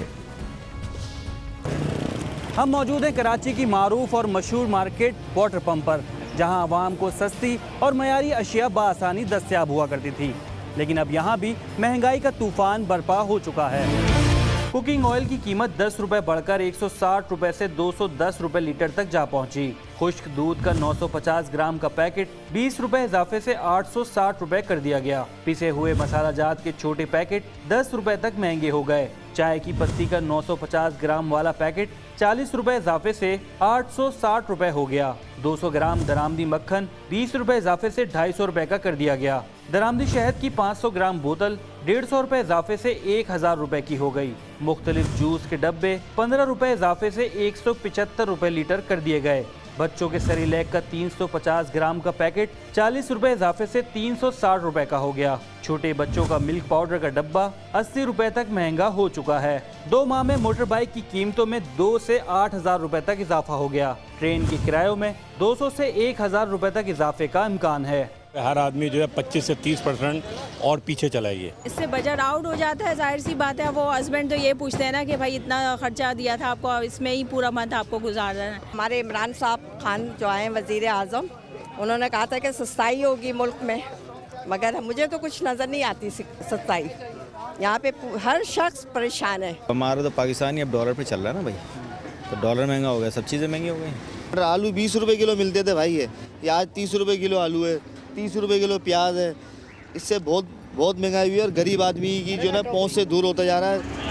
ہم موجود ہیں کراچی کی معروف اور مشہور مارکیٹ واٹر پمپ پر، جہاں عوام کو سستی اور معیاری اشیاء بآسانی دستیاب ہوا کرتی تھی، لیکن اب یہاں بھی مہنگائی کا طوفان برپا ہو چکا ہے۔ کوکنگ آئل کی قیمت 10 روپے بڑھ کر 160 روپے سے 210 روپے لیٹر تک جا پہنچی۔ خشک دودھ کا 950 گرام کا پیکٹ 20 روپے اضافے سے 860 روپے کر دیا گیا۔ پسے ہوئے مسالہ جات کے چھوٹے پیکٹ 10 روپے تک مہنگے ہو گئے۔ چائے کی پتی کا 950 گرام والا پیکٹ 40 روپے اضافے سے 860 روپے ہو گیا۔ 200 گرام درآمدی مکھن 20 روپے اضافے سے 250 روپے کا کر دیا گیا۔ درآمدی شہد کی 500 گرام بوتل 150 روپے اضافے سے 1000 روپے کی ہو گئی۔ مختلف جوس کے ڈبے 15 روپے اضافے سے 175 روپے لیٹر کر دیے گئے۔ بچوں کے سریلیک کا 350 گرام کا پیکٹ 40 روپے اضافے سے 360 روپے کا ہو گیا۔ چھوٹے بچوں کا ملک پاؤڈر کا ڈبہ 80 روپے تک مہنگا ہو چکا ہے۔ 2 ماہ میں موٹر بائک کی قیمتوں میں 2 سے 8000 روپے تک اضافہ ہو گیا۔ ٹرین کے کرایوں میں 200 سے 1000 روپے تک اضافے کا امکان ہے۔ ہر آدمی جو ہے 25 سے 30% اور پیچھے چلا گیا۔ اس سے بجٹ آؤٹ ہو جاتا ہے، ظاہر سی بات ہے۔ وہ ہسبینڈ تو یہ پوچھتے ہیں نا کہ بھائی اتنا خرچہ دیا تھا آپ کو، اس میں ہی پورا منتھ آپ کو گزارنا ہے۔ ہمارے عمران صاحب خان جو آئے وزیر اعظم، انہوں نے کہا تھا کہ سستائی ہوگی ملک میں، مگر مجھے تو کچھ نظر نہیں آتی سستائی۔ یہاں پہ ہر شخص پریشان ہے۔ ہمارا تو پاکستانی اب ڈالر پہ چل رہا ہے نا بھائی، تو ڈالر مہنگا ہو گیا، سب چیزیں مہنگی ہو گئی۔ آلو 20 روپے کلو ملتے تھے بھائی، ہے یہ آج 30 روپے کلو آلو ہے، 30 روپے کلو پیاز ہے۔ اس سے بہت مہنگائی ہوئی ہے، اور غریب آدمی کی جو نا پہنچ سے دور ہوتا جا رہا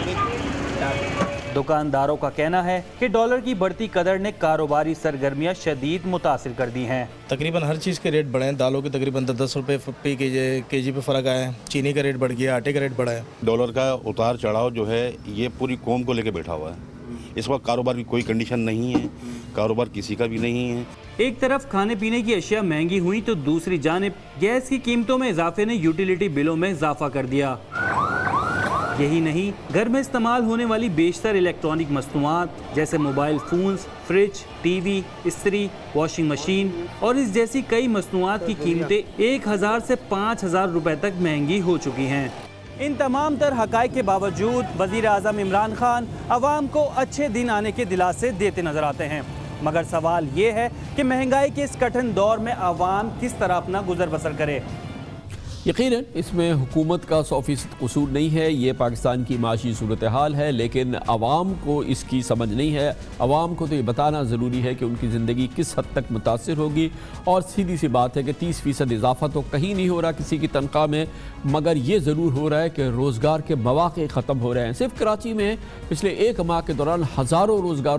ہے۔ دکانداروں کا کہنا ہے کہ ڈالر کی بڑھتی قدر نے کاروباری سرگرمیاں شدید متاثر کر دی ہیں۔ تقریباً ہر چیز کے ریٹ بڑھے ہیں، دالوں کے تقریباً 10 روپے کے جی پہ فرق آیا ہے، چینی کا ریٹ بڑھ گیا، آٹے کا ریٹ بڑھا ہے۔ ڈالر کا اتار چڑھاؤ جو ہے یہ پوری قوم کو لے کے بیٹھا ہوا ہے۔ اس وقت کاروبار کی کوئی کنڈیشن نہیں ہے، کاروبار کسی کا بھی نہیں ہے۔ ایک طرف کھانے پینے کی اشیاء مہنگی ہوئی تو دوسری جانب گیس کی قیمتوں میں اضافے نے یوٹیلیٹی بلوں میں اضافہ کر دیا۔ یہی نہیں، گھر میں استعمال ہونے والی بیشتر الیکٹرانک مصنوعات جیسے mobile phones, fridge, T V, استری، واشنگ مشین اور اس جیسی کئی مصنوعات کی قیمتیں 1000 سے 5000 روپے تک مہنگی ہو چکی ہیں۔ ان تمام تر حقائق کے باوجود وزیر اعظم عمران خان عوام کو اچھے دن آنے کے دلاسے دیتے نظر آتے ہیں، مگر سوال یہ ہے کہ مہنگائی کے اس کٹھن دور میں عوام کس طرح اپنا گزر بسر کرے۔ یقیناً اس میں حکومت کا 100% قصور نہیں ہے، یہ پاکستان کی معاشی صورتحال ہے، لیکن عوام کو اس کی سمجھ نہیں ہے۔ عوام کو تو یہ بتانا ضروری ہے کہ ان کی زندگی کس حد تک متاثر ہوگی، اور سیدھی سی بات ہے کہ 30% اضافہ تو کہیں نہیں ہو رہا کسی کی تنخواہ میں، مگر یہ ضرور ہو رہا ہے کہ روزگار کے مواقع ختم ہو رہے ہیں۔ صرف کراچی میں پچھلے 1 ماہ کے دوران ہزاروں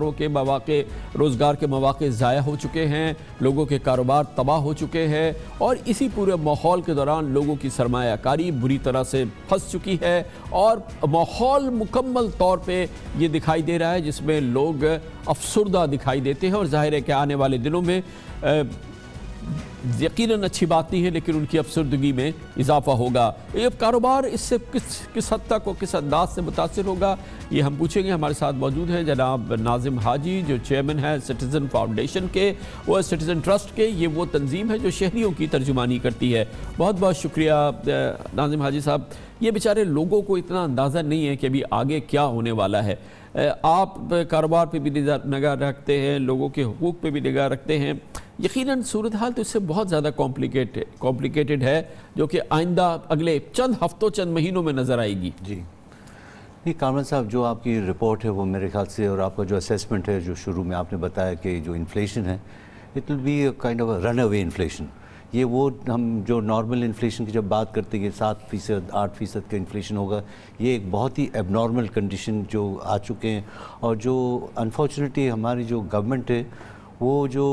روزگار کے مواقع ضائع ہو چکے ہیں، لوگوں کے کاروبار تباہ ہو چکے ہیں، اور اسی پورے ماحول کے دوران لوگوں کی سرمایہ کاری بری طرح سے پھنس چکی ہے، اور ماحول مکمل طور پہ یہ دکھائی دے رہا ہے جس میں لوگ افسردہ دکھائی دیتے ہیں، اور ظاہر ہے کہ آنے والے دنوں میں यकीनन अच्छी बात नहीं है, लेकिन उनकी अफसरदगी में इजाफा होगा। ये कारोबार इससे किस हद तक और किस अंदाज से मुतासिर होगा, ये हम पूछेंगे। हमारे साथ मौजूद हैं जनाब नाजिम हाजी, जो चेयरमैन है सिटीज़न फाउंडेशन के, वो सिटीज़न ट्रस्ट के। ये वो तंजीम है जो शहरियों की तर्जुमानी करती है। बहुत बहुत शुक्रिया नाजिम हाजी साहब। ये बेचारे लोगों को इतना अंदाज़ा नहीं है कि अभी आगे क्या होने वाला है। आप कारोबार पे भी निगाह रखते हैं, लोगों के हुकूक पे भी निगाह रखते हैं। यकीनन सूरत हाल तो इससे बहुत ज़्यादा कॉम्प्लिकेटेड है, जो कि आइंदा अगले चंद हफ्तों चंद महीनों में नज़र आएगी। जी नहीं कामरान साहब, जो आपकी रिपोर्ट है वो मेरे ख्याल से, और आपका जो असेसमेंट है जो शुरू में आपने बताया कि जो इन्फ्लेशन है it will be kind of runaway inflation. ये वो हम जो नॉर्मल इन्फ्लेशन की जब बात करते हैं 7%, 8% का इन्फ्लेशन होगा, ये एक बहुत ही एबनॉर्मल कंडीशन जो आ चुके हैं। और जो अनफॉर्चुनेटली हमारी जो गवर्नमेंट है वो जो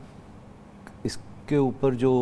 इसके ऊपर जो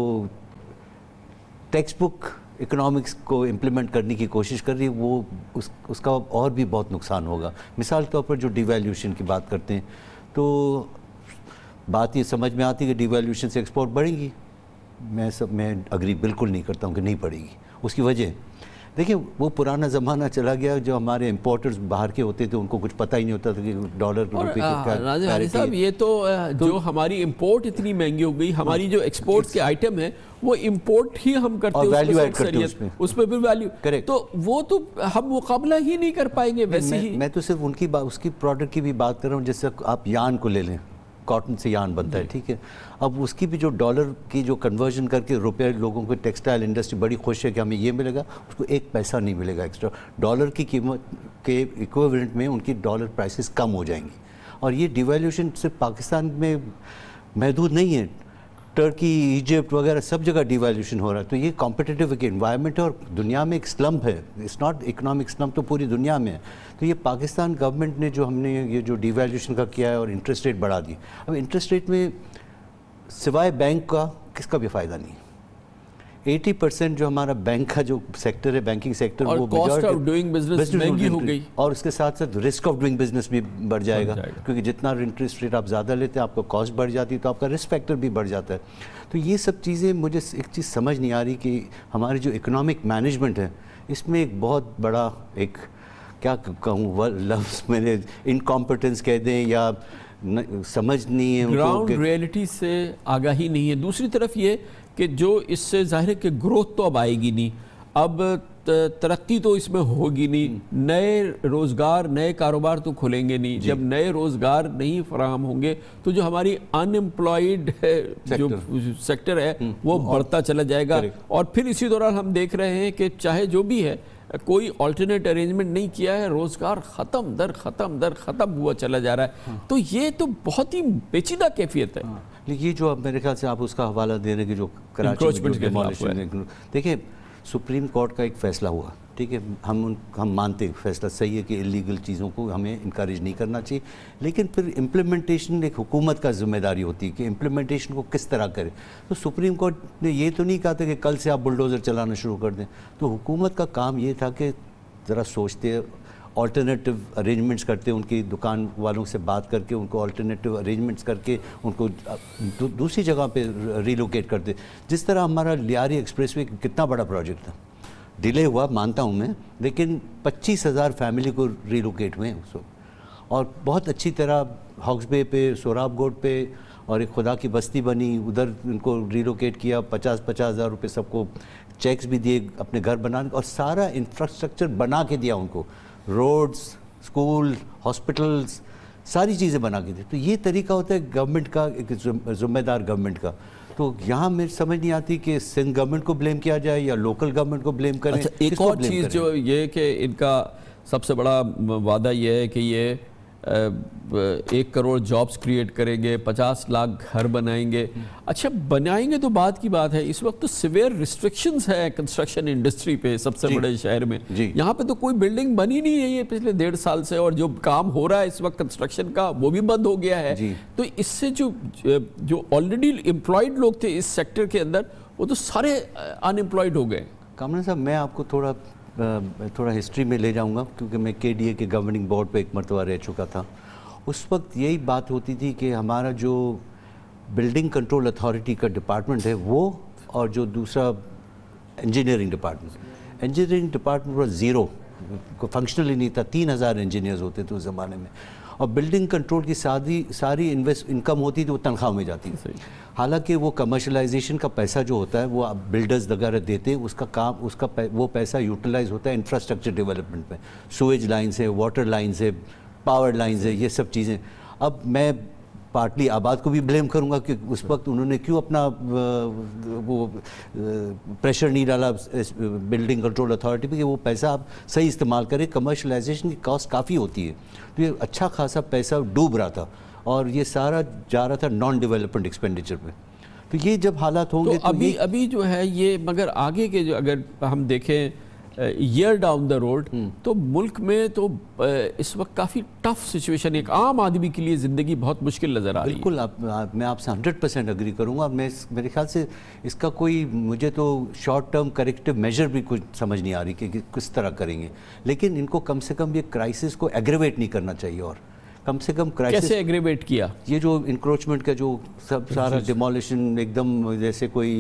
टेक्स्ट बुक इकोनॉमिक्स को इम्प्लीमेंट करने की कोशिश कर रही है, वो उसका और भी बहुत नुकसान होगा। मिसाल के तौर पर जो डिवैल्यूशन की बात करते हैं, तो बात ये समझ में आती है कि डिवैल्यूशन से एक्सपोर्ट बढ़ेगी। मैं अग्री बिल्कुल नहीं करता हूँ कि नहीं पड़ेगी। उसकी वजह देखिए, वो पुराना ज़माना चला गया जो हमारे इंपोर्टर्स बाहर के होते थे, उनको कुछ पता ही नहीं होता था कि डॉलर रुपये का साहब, ये तो जो हमारी इंपोर्ट इतनी महंगी हो गई, हमारी जो एक्सपोर्ट के आइटम है वो इंपोर्ट ही हम करते हैं, वैल्यू ऐड करते हैं उसमें भी वैल्यू, तो वो तो हम मुकाबला ही नहीं कर पाएंगे वैसे ही। मैं तो सिर्फ उनकी उसकी प्रोडक्ट की भी बात कर रहा हूँ। जैसे आप यान को ले लें, कॉटन से यान बनता है, ठीक है। अब उसकी भी जो डॉलर की जो कन्वर्जन करके रुपये, लोगों को टेक्सटाइल इंडस्ट्री बड़ी खुश है कि हमें ये मिलेगा, उसको एक पैसा नहीं मिलेगा एक्स्ट्रा। डॉलर की कीमत के इक्विवेलेंट में उनकी डॉलर प्राइसेस कम हो जाएंगी। और ये डिवैल्यूशन सिर्फ पाकिस्तान में महदूद नहीं है, टर्की, इजिप्ट वगैरह सब जगह डिवैल्यूशन हो रहा है। तो ये कॉम्पिटिटिव एक एनवायरनमेंट है और दुनिया में एक स्लम्प है, इट्स नॉट इकोनॉमिक स्लम्प, तो पूरी दुनिया में है। तो ये पाकिस्तान गवर्नमेंट ने जो हमने ये जो डिवैल्यूशन का किया है और इंटरेस्ट रेट बढ़ा दी, अब इंटरेस्ट रेट में सिवाय बैंक का किसका भी फ़ायदा नहीं। 80% जो हमारा बैंक का जो सेक्टर है, बैंकिंग सेक्टर, वो कॉस्ट ऑफ डूइंग बिजनेस महंगी हो गई, और उसके साथ साथ रिस्क ऑफ डूइंग बिजनेस भी बढ़ जाएगा, क्योंकि जितना इंटरेस्ट रेट आप ज़्यादा लेते हैं आपका कॉस्ट बढ़ जाती है, तो आपका रिस्क फैक्टर भी बढ़ जाता है। तो ये सब चीज़ें मुझे एक चीज़ समझ नहीं आ रही कि हमारी जो इकोनॉमिक मैनेजमेंट है इसमें एक बहुत बड़ा एक क्या कहूँ लफ्ज़ मैंने इनकॉम्पिटेंस कह दें या समझ नहीं है, ग्राउंड रियलिटी से आगाही नहीं है। दूसरी तरफ ये कि जो इससे ज़ाहिर है कि ग्रोथ तो अब आएगी नहीं, अब तरक्की तो इसमें होगी नहीं, नए रोज़गार, नए कारोबार तो खुलेंगे नहीं। जब नए रोज़गार नहीं फराहम होंगे तो जो हमारी अनएम्प्लॉयड जो सेक्टर है वो बढ़ता चला जाएगा। और फिर इसी दौरान हम देख रहे हैं कि चाहे जो भी है, कोई ऑल्टरनेट अरेंजमेंट नहीं किया है, रोज़गार ख़त्म दर ख़त्म हुआ चला जा रहा है। तो ये तो बहुत ही पेचीदा कैफियत है। लेकिन ये जो अब मेरे ख्याल से आप उसका हवाला दे रहे हैं कि जो कराची में डिमोलिशन, देखिए सुप्रीम कोर्ट का एक फ़ैसला हुआ, ठीक है, हम मानते हैं फैसला सही है कि इलीगल चीज़ों को हमें इनकरेज नहीं करना चाहिए, लेकिन फिर इम्प्लीमेंटेशन एक हुकूमत का जिम्मेदारी होती है कि इम्प्लीमेंटेशन को किस तरह करे। तो सुप्रीम कोर्ट ने ये तो नहीं कहा था कि कल से आप बुलडोज़र चलाना शुरू कर दें, तो हुकूमत का काम ये था कि ज़रा सोचते, ऑल्टरनेटिव अरेंजमेंट्स करते, उनकी दुकान वालों से बात करके उनको ऑल्टरनेटिव अरेंजमेंट्स करके उनको दूसरी जगह पे रिलोकेट करते। जिस तरह हमारा लियारी एक्सप्रेस वे कितना बड़ा प्रोजेक्ट था, डिले हुआ मानता हूँ मैं, लेकिन 25,000 फैमिली को रिलोकेट हुए उसको, और बहुत अच्छी तरह हॉक्स बे पे, सोराब गोड पे, और एक खुदा की बस्ती बनी, उधर उनको रिलोकेट किया, 50,000 रुपये सबको चेक्स भी दिए अपने घर बनाने, और सारा इंफ्रास्ट्रक्चर बना के दिया उनको, रोड्स, स्कूल, हॉस्पिटल्स, सारी चीज़ें बना के दी। तो ये तरीका होता है गवर्नमेंट का, एक ज़िम्मेदार गवर्नमेंट का। तो यहाँ मेरी समझ नहीं आती कि सिंध गवर्नमेंट को ब्लेम किया जाए या लोकल गवर्नमेंट को ब्लेम करें। अच्छा, एक और चीज़ जो ये कि इनका सबसे बड़ा वादा ये है कि ये 1 करोड़ जॉब्स क्रिएट करेंगे, 50 लाख घर बनाएंगे। अच्छा, बनाएंगे तो बात की बात है, इस वक्त तो सिवियर रिस्ट्रिक्शंस है कंस्ट्रक्शन इंडस्ट्री पे सबसे बड़े शहर में। यहाँ पे तो कोई बिल्डिंग बनी नहीं है ये पिछले 1.5 साल से, और जो काम हो रहा है इस वक्त कंस्ट्रक्शन का वो भी बंद हो गया है। तो इससे जो ऑलरेडी एम्प्लॉयड लोग थे इस सेक्टर के अंदर, वो तो सारे अनएम्प्लॉयड हो गए। कामरान साहब, मैं आपको थोड़ा हिस्ट्री में ले जाऊंगा, क्योंकि मैं KDA के गवर्निंग बोर्ड पे एक मरतबा रह चुका था। उस वक्त यही बात होती थी कि हमारा जो बिल्डिंग कंट्रोल अथॉरिटी का डिपार्टमेंट है वो, और जो दूसरा इंजीनियरिंग डिपार्टमेंट पर ज़ीरो, फंक्शनल ही नहीं था। 3000 इंजीनियर्स होते थे उस ज़माने में, और बिल्डिंग कंट्रोल की सारी इनकम होती थी वो तनख्वाह में जाती थी। हालांकि वो कमर्शलाइजेशन का पैसा जो होता है वो आप बिल्डर्स वगैरह देते हैं, वो पैसा यूटिलाइज होता है इंफ्रास्ट्रक्चर डेवलपमेंट में, सुएज लाइन्स है, वाटर लाइन्स है, पावर लाइन्स है, ये सब चीज़ें। अब मैं पार्टली आबाद को भी ब्लेम करूंगा कि उस वक्त उन्होंने क्यों अपना वो प्रेशर नहीं डाला बिल्डिंग कंट्रोल अथॉरिटी पे कि वो पैसा आप सही इस्तेमाल करें। कमर्शलाइजेशन की कॉस्ट काफ़ी होती है, तो ये अच्छा खासा पैसा डूब रहा था और ये सारा जा रहा था नॉन डेवलपमेंट एक्सपेंडिचर पे। तो ये जब हालात होंगे तो अभी जो है ये, मगर आगे के जो अगर हम देखें ईयर डाउन द रोड, तो मुल्क में तो इस वक्त काफ़ी टफ सिचुएशन, एक आम आदमी के लिए ज़िंदगी बहुत मुश्किल नज़र आ रही है। बिल्कुल, मैं आपसे 100% एग्री करूँगा। मेरे ख्याल से इसका कोई, मुझे तो शॉर्ट टर्म करेक्टिव मेजर भी कुछ समझ नहीं आ रही कि किस तरह करेंगे, लेकिन इनको कम से कम ये क्राइसिस को एग्रेवेट नहीं करना चाहिए, और कम से कम क्राइसिस कैसे एग्रेवेट किया? ये जो इंक्रोचमेंट का जो सब सारा डिमोलिशन एकदम जैसे कोई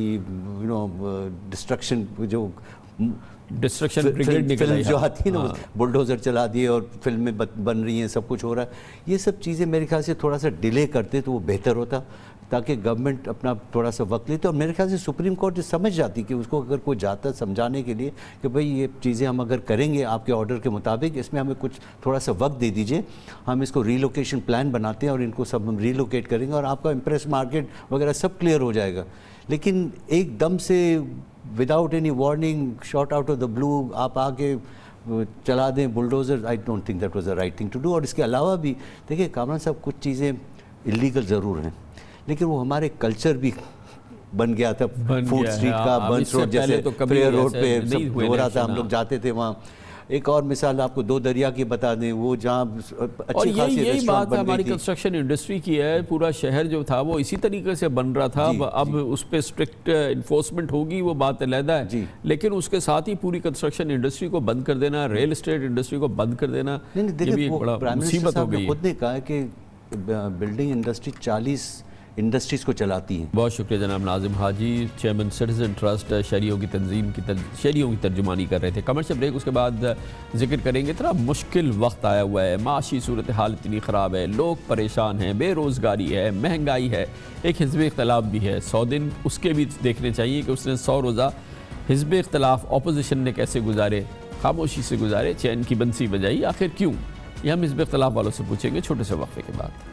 डिस्ट्रक्शन ब्रिगेड फिल्म जो आती है ना, बुलडोज़र चला दिए और फिल्में बन रही हैं, सब कुछ हो रहा है। ये सब चीज़ें मेरे ख्याल से थोड़ा सा डिले करते तो वो बेहतर होता, ताकि गवर्नमेंट अपना थोड़ा सा वक्त लेते। और मेरे ख्याल से सुप्रीम कोर्ट समझ जाती कि उसको अगर कोई जाता समझाने के लिए कि भाई ये चीज़ें हम अगर करेंगे आपके ऑर्डर के मुताबिक, इसमें हमें कुछ थोड़ा सा वक्त दे दीजिए, हम इसको रीलोकेशन प्लान बनाते हैं और इनको सब हम रीलोकेट करेंगे और आपका इम्प्रेस मार्केट वगैरह सब क्लियर हो जाएगा। लेकिन एकदम से without any warning, shot out of the blue आप आके चला दें bulldozer, I don't think that was the right thing to do. और इसके अलावा भी देखिए कामरान साहब, कुछ चीज़ें इलीगल ज़रूर हैं, लेकिन वो हमारे कल्चर भी बन गया था। फूड स्ट्रीट का, बंस रोड जैसे प्रेयर रोड पे सब हो रहा था, हम लोग जाते थे वहाँ। एक और मिसाल आपको दो दरिया की बता दें, वो जहाँ अच्छी खासी यही बात हमारी कंस्ट्रक्शन इंडस्ट्री की है। पूरा शहर जो था वो इसी तरीके से बन रहा था। अब उस पर स्ट्रिक्ट इन्फोर्समेंट होगी, वो बात अलहदा है, लेकिन उसके साथ ही पूरी कंस्ट्रक्शन इंडस्ट्री को बंद कर देना, रियल एस्टेट इंडस्ट्री को बंद कर देना, ये भी एक बड़ा मुसीबत हो गई है। खुद ने कहा है कि बिल्डिंग इंडस्ट्री 40 इंडस्ट्रीज़ को चलाती हैं। बहुत शुक्रिया जनाब Nazim Haji, chairman citizen trust शहरियों की तंजीम की शहरियों की तर्जुमानी कर रहे थे। कमर्शियल ब्रेक, उसके बाद जिक्र करेंगे। इतना मुश्किल वक्त आया हुआ है, माशी सूरत हाल इतनी ख़राब है, लोग परेशान हैं, बेरोज़गारी है, महंगाई है, एक हिज़्ब इख्तलाफ भी है। 100 दिन उसके भी देखने चाहिए कि उसने 100 रोज़ा हिज़्ब इख्तलाफ अपोजिशन ने कैसे गुजारे, खामोशी से गुजारे, चैन की बंसी बजाई, आखिर क्यों? ये हम हिज़्ब इख्तलाफ वालों से पूछेंगे छोटे से वक्फे के बाद।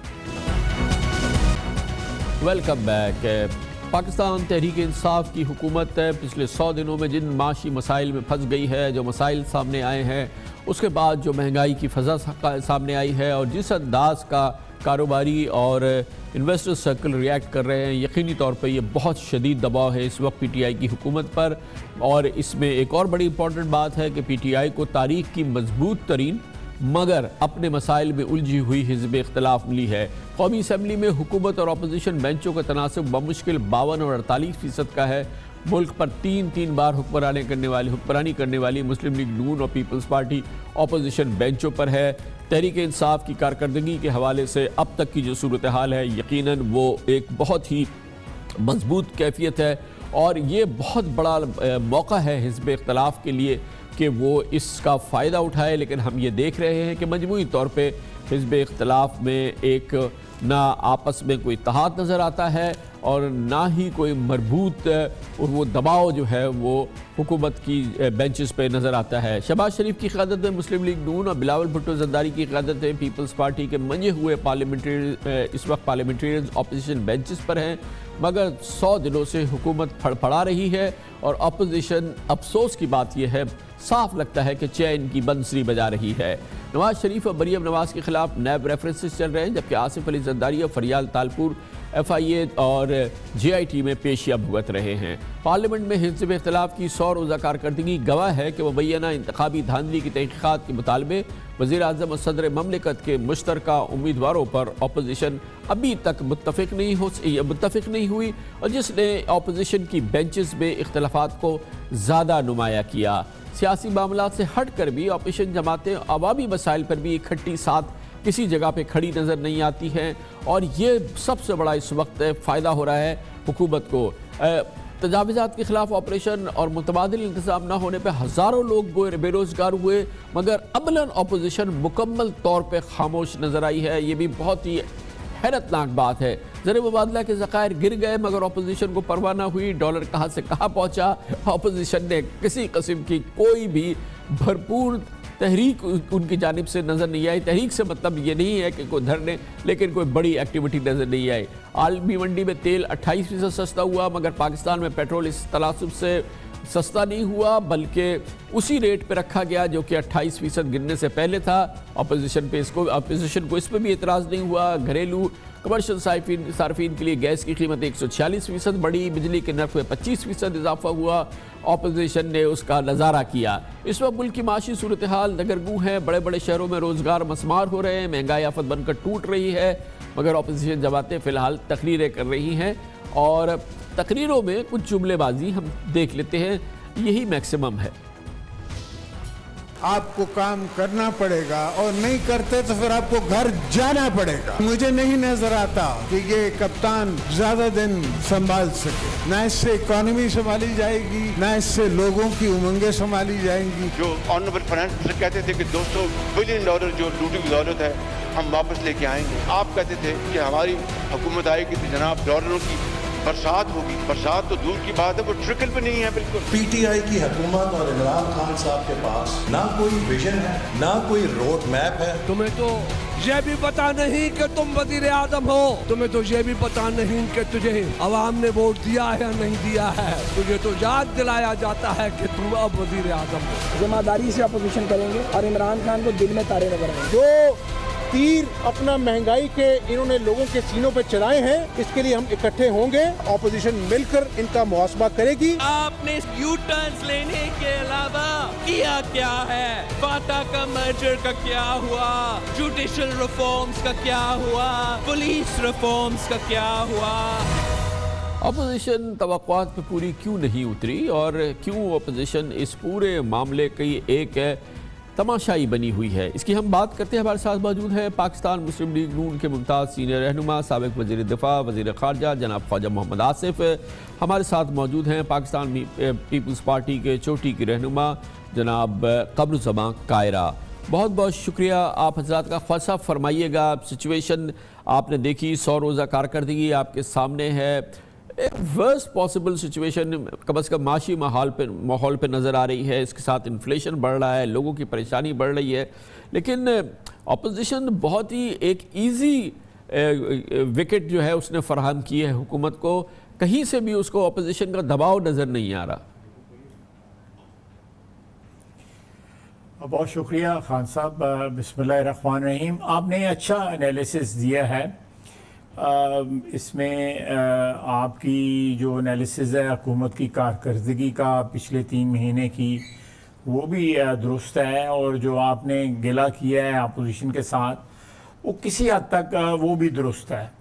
Welcome back. पाकिस्तान तहरीक इंसाफ की हुकूमत पिछले 100 दिनों में जिन माशी मसाइल में फंस गई है, जो मसाइल सामने आए हैं, उसके बाद जो महंगाई की फ़ज़ा सामने आई है और जिस अंदाज का कारोबारी और इन्वेस्टर सर्कल रिएक्ट कर रहे हैं, यकीनी तौर पर यह बहुत शदीद दबाव है इस वक्त PTI की हुकूमत पर। और इसमें एक और बड़ी इंपॉर्टेंट बात है कि PTI को तारीख़ की मजबूत तरीन मगर अपने मसाइल में उलझी हुई हिज़्ब इख्तलाफ मिली है। कौमी असम्बली में हुकूमत और अपोजिशन बेंचों का तनासब बमुश्किल 52 और 48% का है। मुल्क पर 3 बार हुक्मरानी करने वाली मुस्लिम लीग नून और पीपल्स पार्टी अपोजिशन बेंचों पर है। तहरीक इंसाफ की कारकर्दगी के हवाले से अब तक की जो सूरत हाल है, यकीनन वो एक बहुत ही मजबूत कैफियत है और ये बहुत बड़ा मौका है हिज़्ब इख्तलाफ के लिए कि वो इसका फ़ायदा उठाए। लेकिन हम ये देख रहे हैं कि मजमूई तौर पे हिज़्ब इख्तलाफ में एक ना आपस में कोई इत्तेहाद नज़र आता है और ना ही कोई मरबूत और वो दबाव जो है वो हुकूमत की बेंचेस पे नज़र आता है। शहबाज शरीफ की क़यादत में मुस्लिम लीग नून और बिलावल भुट्टो ज़रदारी की क़यादत में पीपल्स पार्टी के मंजे हुए इस वक्त पार्लियामेंटेरियंस अपोजिशन बेंचेस पर हैं, मगर 100 दिनों से हुकूमत फड़फड़ा रही है और अपोजिशन, अफसोस की बात यह है, साफ लगता है कि चैन की बंसरी बजा रही है। नवाज शरीफ और मरियम नवाज के खिलाफ नैब रेफरेंसेस चल रहे हैं, जबकि आसिफ अली जरदारी और फरियाल तालपुर FIA और JIT में पेशियां भुगत रहे हैं। पार्लियामेंट में हिज़्ब इख्तलाफ की 100 रोज़ा कारकर्दगी गवाह है कि मुबैना इंतखाबी धांधली की तहक़ीक़ात के मुतालबे वज़ीर आज़म और सदर ममलिकत के मुश्तरका उम्मीदवारों पर अपोजिशन अभी तक मुत्तफ़िक नहीं हुई और जिसने अपोजिशन की बेंचेस में इख्तलाफात को ज़्यादा नुमाया किया। सियासी मामलात से हट कर भी अपोजिशन जमातें अवामी मसाइल पर भी इकट्ठी साथ کسی جگہ پہ کھڑی نظر نہیں آتی ہیں، اور یہ سب سے بڑا اس وقت فائدہ ہو رہا ہے حکومت کو۔ تجاوزات کے خلاف آپریشن اور متبادل انتظام نہ ہونے پہ ہزاروں لوگ بے روزگار ہوئے، مگر عملاً اپوزیشن مکمل طور پہ خاموش نظر آئی ہے۔ یہ بھی بہت ہی حیرتناک بات ہے۔ زر مبادلہ کے ذخائر گر گئے مگر اپوزیشن کو پرواہ نہ ہوئی، ڈالر کہاں سے کہاں پہنچا، اپوزیشن نے کسی قسم کی کوئی بھی بھرپور تحریک ان کی جانب سے نظر نہیں آئی۔ تحریک سے مطلب یہ نہیں ہے کہ کوئی دھرنے، لیکن کوئی بڑی ایکٹیویٹی نظر نہیں آئی۔ عالمی منڈی میں تیل 28% سستا ہوا، مگر پاکستان میں پیٹرول اس تناسب سے سستا نہیں ہوا بلکہ اسی ریٹ پہ رکھا گیا جو کہ 28% گرنے سے پہلے تھا۔ اپوزیشن کو اس پہ بھی اعتراض نہیں ہوا۔ گھریلو کمرشل صارفین کے لیے گیس کی قیمت 146% بڑھی، بجلی کے نرخ میں 25% اضافہ ہوا۔ اپوزیشن نے اس کا نظارہ کیا۔ اس وقت ملک کی معاشی صورتحال دگرگوں ہے، بڑے بڑے شہروں میں روزگار مسمار ہو رہے ہیں، مہنگائی آفت بن کر ٹوٹ رہی ہے، مگر اپوزیشن جماعتیں فی الحال تقریریں کر رہی ہیں، اور تقریروں میں کچھ جملے بازی ہم دیکھ لیتے ہیں، یہی میکسیمم ہے۔ آپ کو کام کرنا پڑے گا اور نہیں کرتے تو پھر آپ کو گھر جانا پڑے گا۔ مجھے نہیں نظر آتا کہ یہ کپتان زیادہ دن سنبھال سکے، نہ اس سے اکانومی سنبھالی جائے گی، نہ اس سے لوگوں کی امنگیں سنبھالی جائیں گی۔ جو آنریبل فائنانس منسٹر کہتے تھے کہ $200 بلین جو لوٹی کی دولت ہے ہم واپس لے کے آئیں گے، آپ کہتے تھے کہ ہماری حکومت آئے گی تو جناب ڈالروں کی برسات ہوگی۔ برسات تو دور کی بات ہے، وہ ٹرکل پہ نہیں ہے بالکل۔ پی ٹی آئی کی حکومت اور عمران خان صاحب کے پاس نہ کوئی ویژن ہے، نہ کوئی روڈ میپ ہے۔ تمہیں تو یہ بھی پتا نہیں کہ تم وزیر اعظم ہو، تمہیں تو یہ بھی پتا نہیں کہ تجھے عوام نے ووٹ دیا ہے یا نہیں دیا ہے، تجھے تو یاد دلایا جاتا ہے کہ تم اب وزیر اعظم ہو۔ ذمہ داری سے اپوزیشن کریں گے اور عمران خان کو دل میں تارے نظر آئیں گے۔ جو تیر اپنا مہنگائی کے انہوں نے لوگوں کے سینوں پہ چلائے ہیں، اس کے لیے ہم اکٹھے ہوں گے، اپوزیشن مل کر ان کا محاسبہ کرے گی۔ آپ نے یو ٹرنز لینے کے علاوہ کیا ہے؟ فاٹا کا مرجر کا کیا ہوا؟ جوڈیشل ریفارمز کا کیا ہوا؟ پولیس ریفارمز کا کیا ہوا؟ اپوزیشن توقعات پہ پوری کیوں نہیں اتری، اور کیوں اپوزیشن اس پورے معاملے کی ایک تماشائی بنی ہوئی ہے؟ اس کی ہم بات کرتے ہیں۔ ہمارے ساتھ موجود ہیں پاکستان مسلم لیگ نون کے ممتاز سینئر رہنما سابق وزیر دفاع وزیر خارجہ جناب خواجہ محمد آصف، ہمارے ساتھ موجود ہیں پاکستان پیپلز پارٹی کے چوٹی کی رہنما جناب قمر زمان کائرہ۔ بہت بہت شکریہ آپ حضرات کا۔ خواجہ صاحب فرمائیے گا، سچویشن آپ نے دیکھی، 100 روزہ کارکردگی آپ کے سامنے ہے، ایک ورسٹ پاسبل سچویشن کم از کم معاشی ماحول پہ نظر آ رہی ہے، اس کے ساتھ انفلیشن بڑھ رہا ہے، لوگوں کی پریشانی بڑھ رہی ہے، لیکن اپوزیشن بہت ہی ایک ایزی وکٹ جو ہے اس نے فراہم کی ہے حکومت کو، کہیں سے بھی اس کو اپوزیشن کا دباؤ نظر نہیں آ رہا۔ بہت شکریہ خان صاحب، بسم اللہ الرحمن الرحیم۔ آپ نے اچھا انالیسس دیا ہے، اس میں آپ کی جو انالیسز ہے حکومت کی کارکردگی کا پچھلے 3 مہینے کی، وہ بھی درست ہے، اور جو آپ نے گلہ کیا ہے اپوزیشن کے ساتھ وہ کسی حد تک وہ بھی درست ہے۔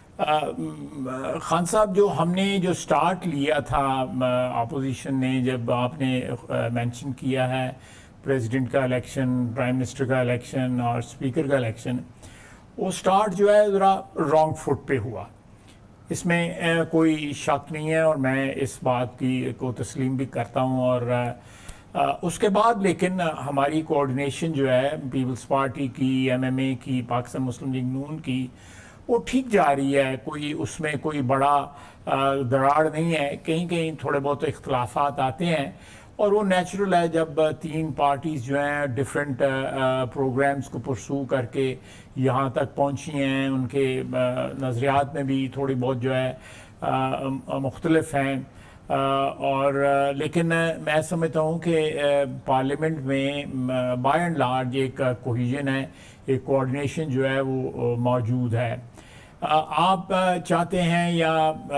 خان صاحب، جو ہم نے جو سٹارٹ لیا تھا اپوزیشن نے، جب آپ نے مینشن کیا ہے پریزیڈنٹ کا الیکشن، پرائم منسٹر کا الیکشن اور اسپیکر کا الیکشن، وہ سٹارٹ جو ہے ذرا رانگ فٹ پہ ہوا، اس میں کوئی شک نہیں ہے، اور میں اس بات کی کو تسلیم بھی کرتا ہوں۔ اور اس کے بعد لیکن ہماری کوارڈینیشن جو ہے پیپلز پارٹی کی، ایم ایم اے کی، پاکستان مسلم لیگ نون کی، وہ ٹھیک جا رہی ہے، کوئی اس میں کوئی بڑا دراڑ نہیں ہے، کہیں کہیں تھوڑے بہت اختلافات آتے ہیں، اور وہ نیچرل ہے جب 3 پارٹیز جو ہیں ڈیفرنٹ پروگرامز کو پرسو کر کے یہاں تک پہنچی ہیں، ان کے نظریات میں بھی تھوڑی بہت جو ہے مختلف ہیں، اور لیکن میں سمجھتا ہوں کہ پارلیمنٹ میں بائی اینڈ لارج ایک کوہیژن ہے، ایک کوارڈینیشن جو ہے وہ موجود ہے۔ آپ چاہتے ہیں، یا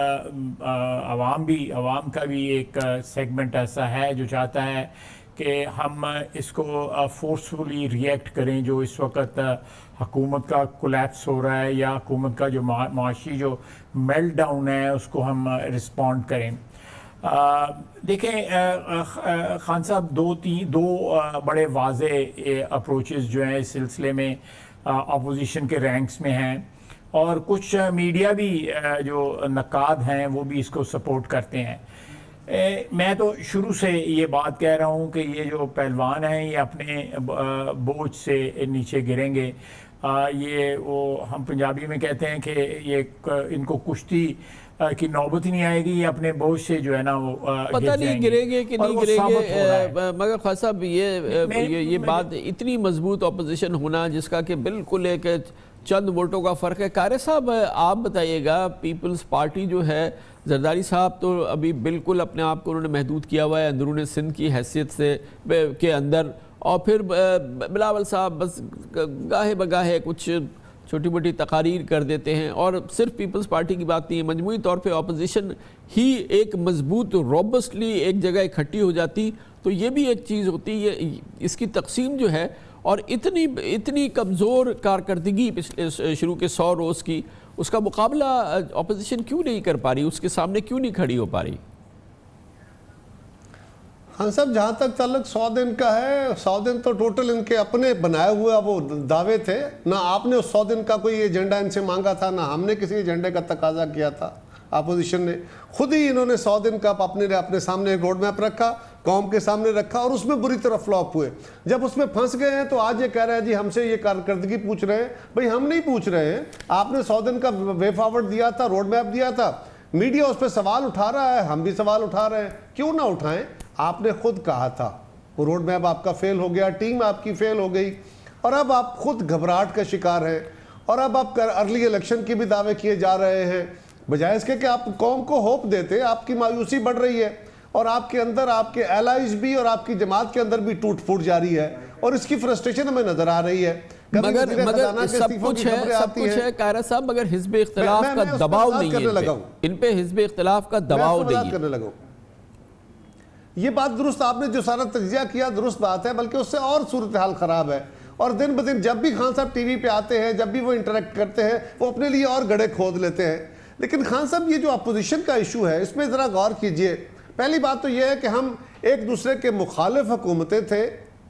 عوام کا بھی ایک سیگمنٹ ایسا ہے جو چاہتا ہے کہ ہم اس کو فورسفلی ریئیکٹ کریں، جو اس وقت حکومت کا کولیپس ہو رہا ہے یا حکومت کا جو معاشی جو میلٹ ڈاؤن ہے اس کو ہم رسپونڈ کریں۔ دیکھیں خان صاحب، دو بڑے واضح اپروچز جو ہیں اس سلسلے میں अपोजिशन के रैंक्स में हैं, और कुछ मीडिया भी जो नक़ाद हैं वो भी इसको सपोर्ट करते हैं। मैं तो शुरू से ये बात कह रहा हूँ कि ये जो पहलवान हैं ये अपने बोझ से नीचे गिरेंगे। ये वो हम पंजाबी में कहते हैं कि ये इनको कुश्ती की नौबत ही नहीं आएगी, ये अपने बोझ से जो है ना वो पता नहीं गिरेंगे कि नहीं गिरेंगे। मगर ख्वाजा साहब ये बात इतनी मजबूत अपोजिशन होना जिसका कि बिल्कुल एक चंद वोटों का फ़र्क है। कारी साहब आप बताइएगा, पीपल्स पार्टी जो है, जरदारी साहब तो अभी बिल्कुल अपने आप को उन्होंने महदूद किया हुआ है अंदरून सिंध की हैसियत से के अंदर, और फिर बिलावल साहब बस गाहे बगाहे कुछ छोटी मोटी तकारीर कर देते हैं, और सिर्फ पीपल्स पार्टी की बात नहीं है, मजमूई तौर पे अपोजिशन ही एक मजबूत रोबस्टली एक जगह इकट्ठी हो जाती तो ये भी एक चीज़ होती है। इसकी तकसीम जो है और इतनी कमज़ोर कारकर्दगी पिछले शुरू के 100 रोज़ की, उसका मुकाबला अपोजिशन क्यों नहीं कर पा रही, उसके सामने क्यों नहीं खड़ी हो पा रही? हाँ साहब, जहाँ तक ताल्लुक 100 दिन का है, 100 दिन तो टोटल इनके अपने बनाए हुए वो दावे थे ना। आपने उस 100 दिन का कोई एजेंडा इनसे मांगा था, ना हमने किसी एजेंडे का तकाजा किया था। अपोजिशन ने खुद ही इन्होंने 100 दिन का अपने सामने एक रोड मैप रखा, कौम के सामने रखा, और उसमें बुरी तरह फ्लॉप हुए। जब उसमें फंस गए हैं तो आज ये कह रहे हैं जी हमसे ये कारकर्दगी पूछ रहे हैं। भाई हम नहीं पूछ रहे हैं, आपने 100 दिन का वे फॉरवर्ड दिया था, रोड मैप दिया था, मीडिया उस पर सवाल उठा रहा है, हम भी सवाल उठा रहे हैं, क्यों ना उठाएं। आपने खुद कहा था वो रोड मैप आपका फेल हो गया, टीम आपकी फेल हो गई, और अब आप खुद घबराहट का शिकार हैं, और अब आप अर्ली इलेक्शन के भी दावे किए जा रहे हैं, बजाय इसके कि आप कौम को होप देते। आपकी मायूसी बढ़ रही है, और आपके अंदर आपके एलाइज भी और आपकी जमात के अंदर भी टूट फूट जारी है, और इसकी फ्रस्ट्रेशन हमें नजर आ रही है। मगर सब कुछ है कायरा साहब, मगर हिज़्ब इख्तिलाफ का दबाव नहीं है इन पे, हिज़्ब इख्तिलाफ का दबाव नहीं है। ये बात दुरुस्त, आपने जो सारा तज्जिया किया दुरुस्त बात है, बल्कि उससे और सूरत हाल खराब है। और दिन ब दिन जब भी खान साहब टीवी पे आते हैं, जब भी वो इंटरेक्ट करते हैं, वो अपने लिए और गड्ढे खोद लेते हैं। लेकिन खान साहब ये जो अपोजिशन का इशू है इसमें ज़रा गौर कीजिए। पहली बात तो ये है कि हम एक दूसरे के मुखालिफ हुकूमतें थे।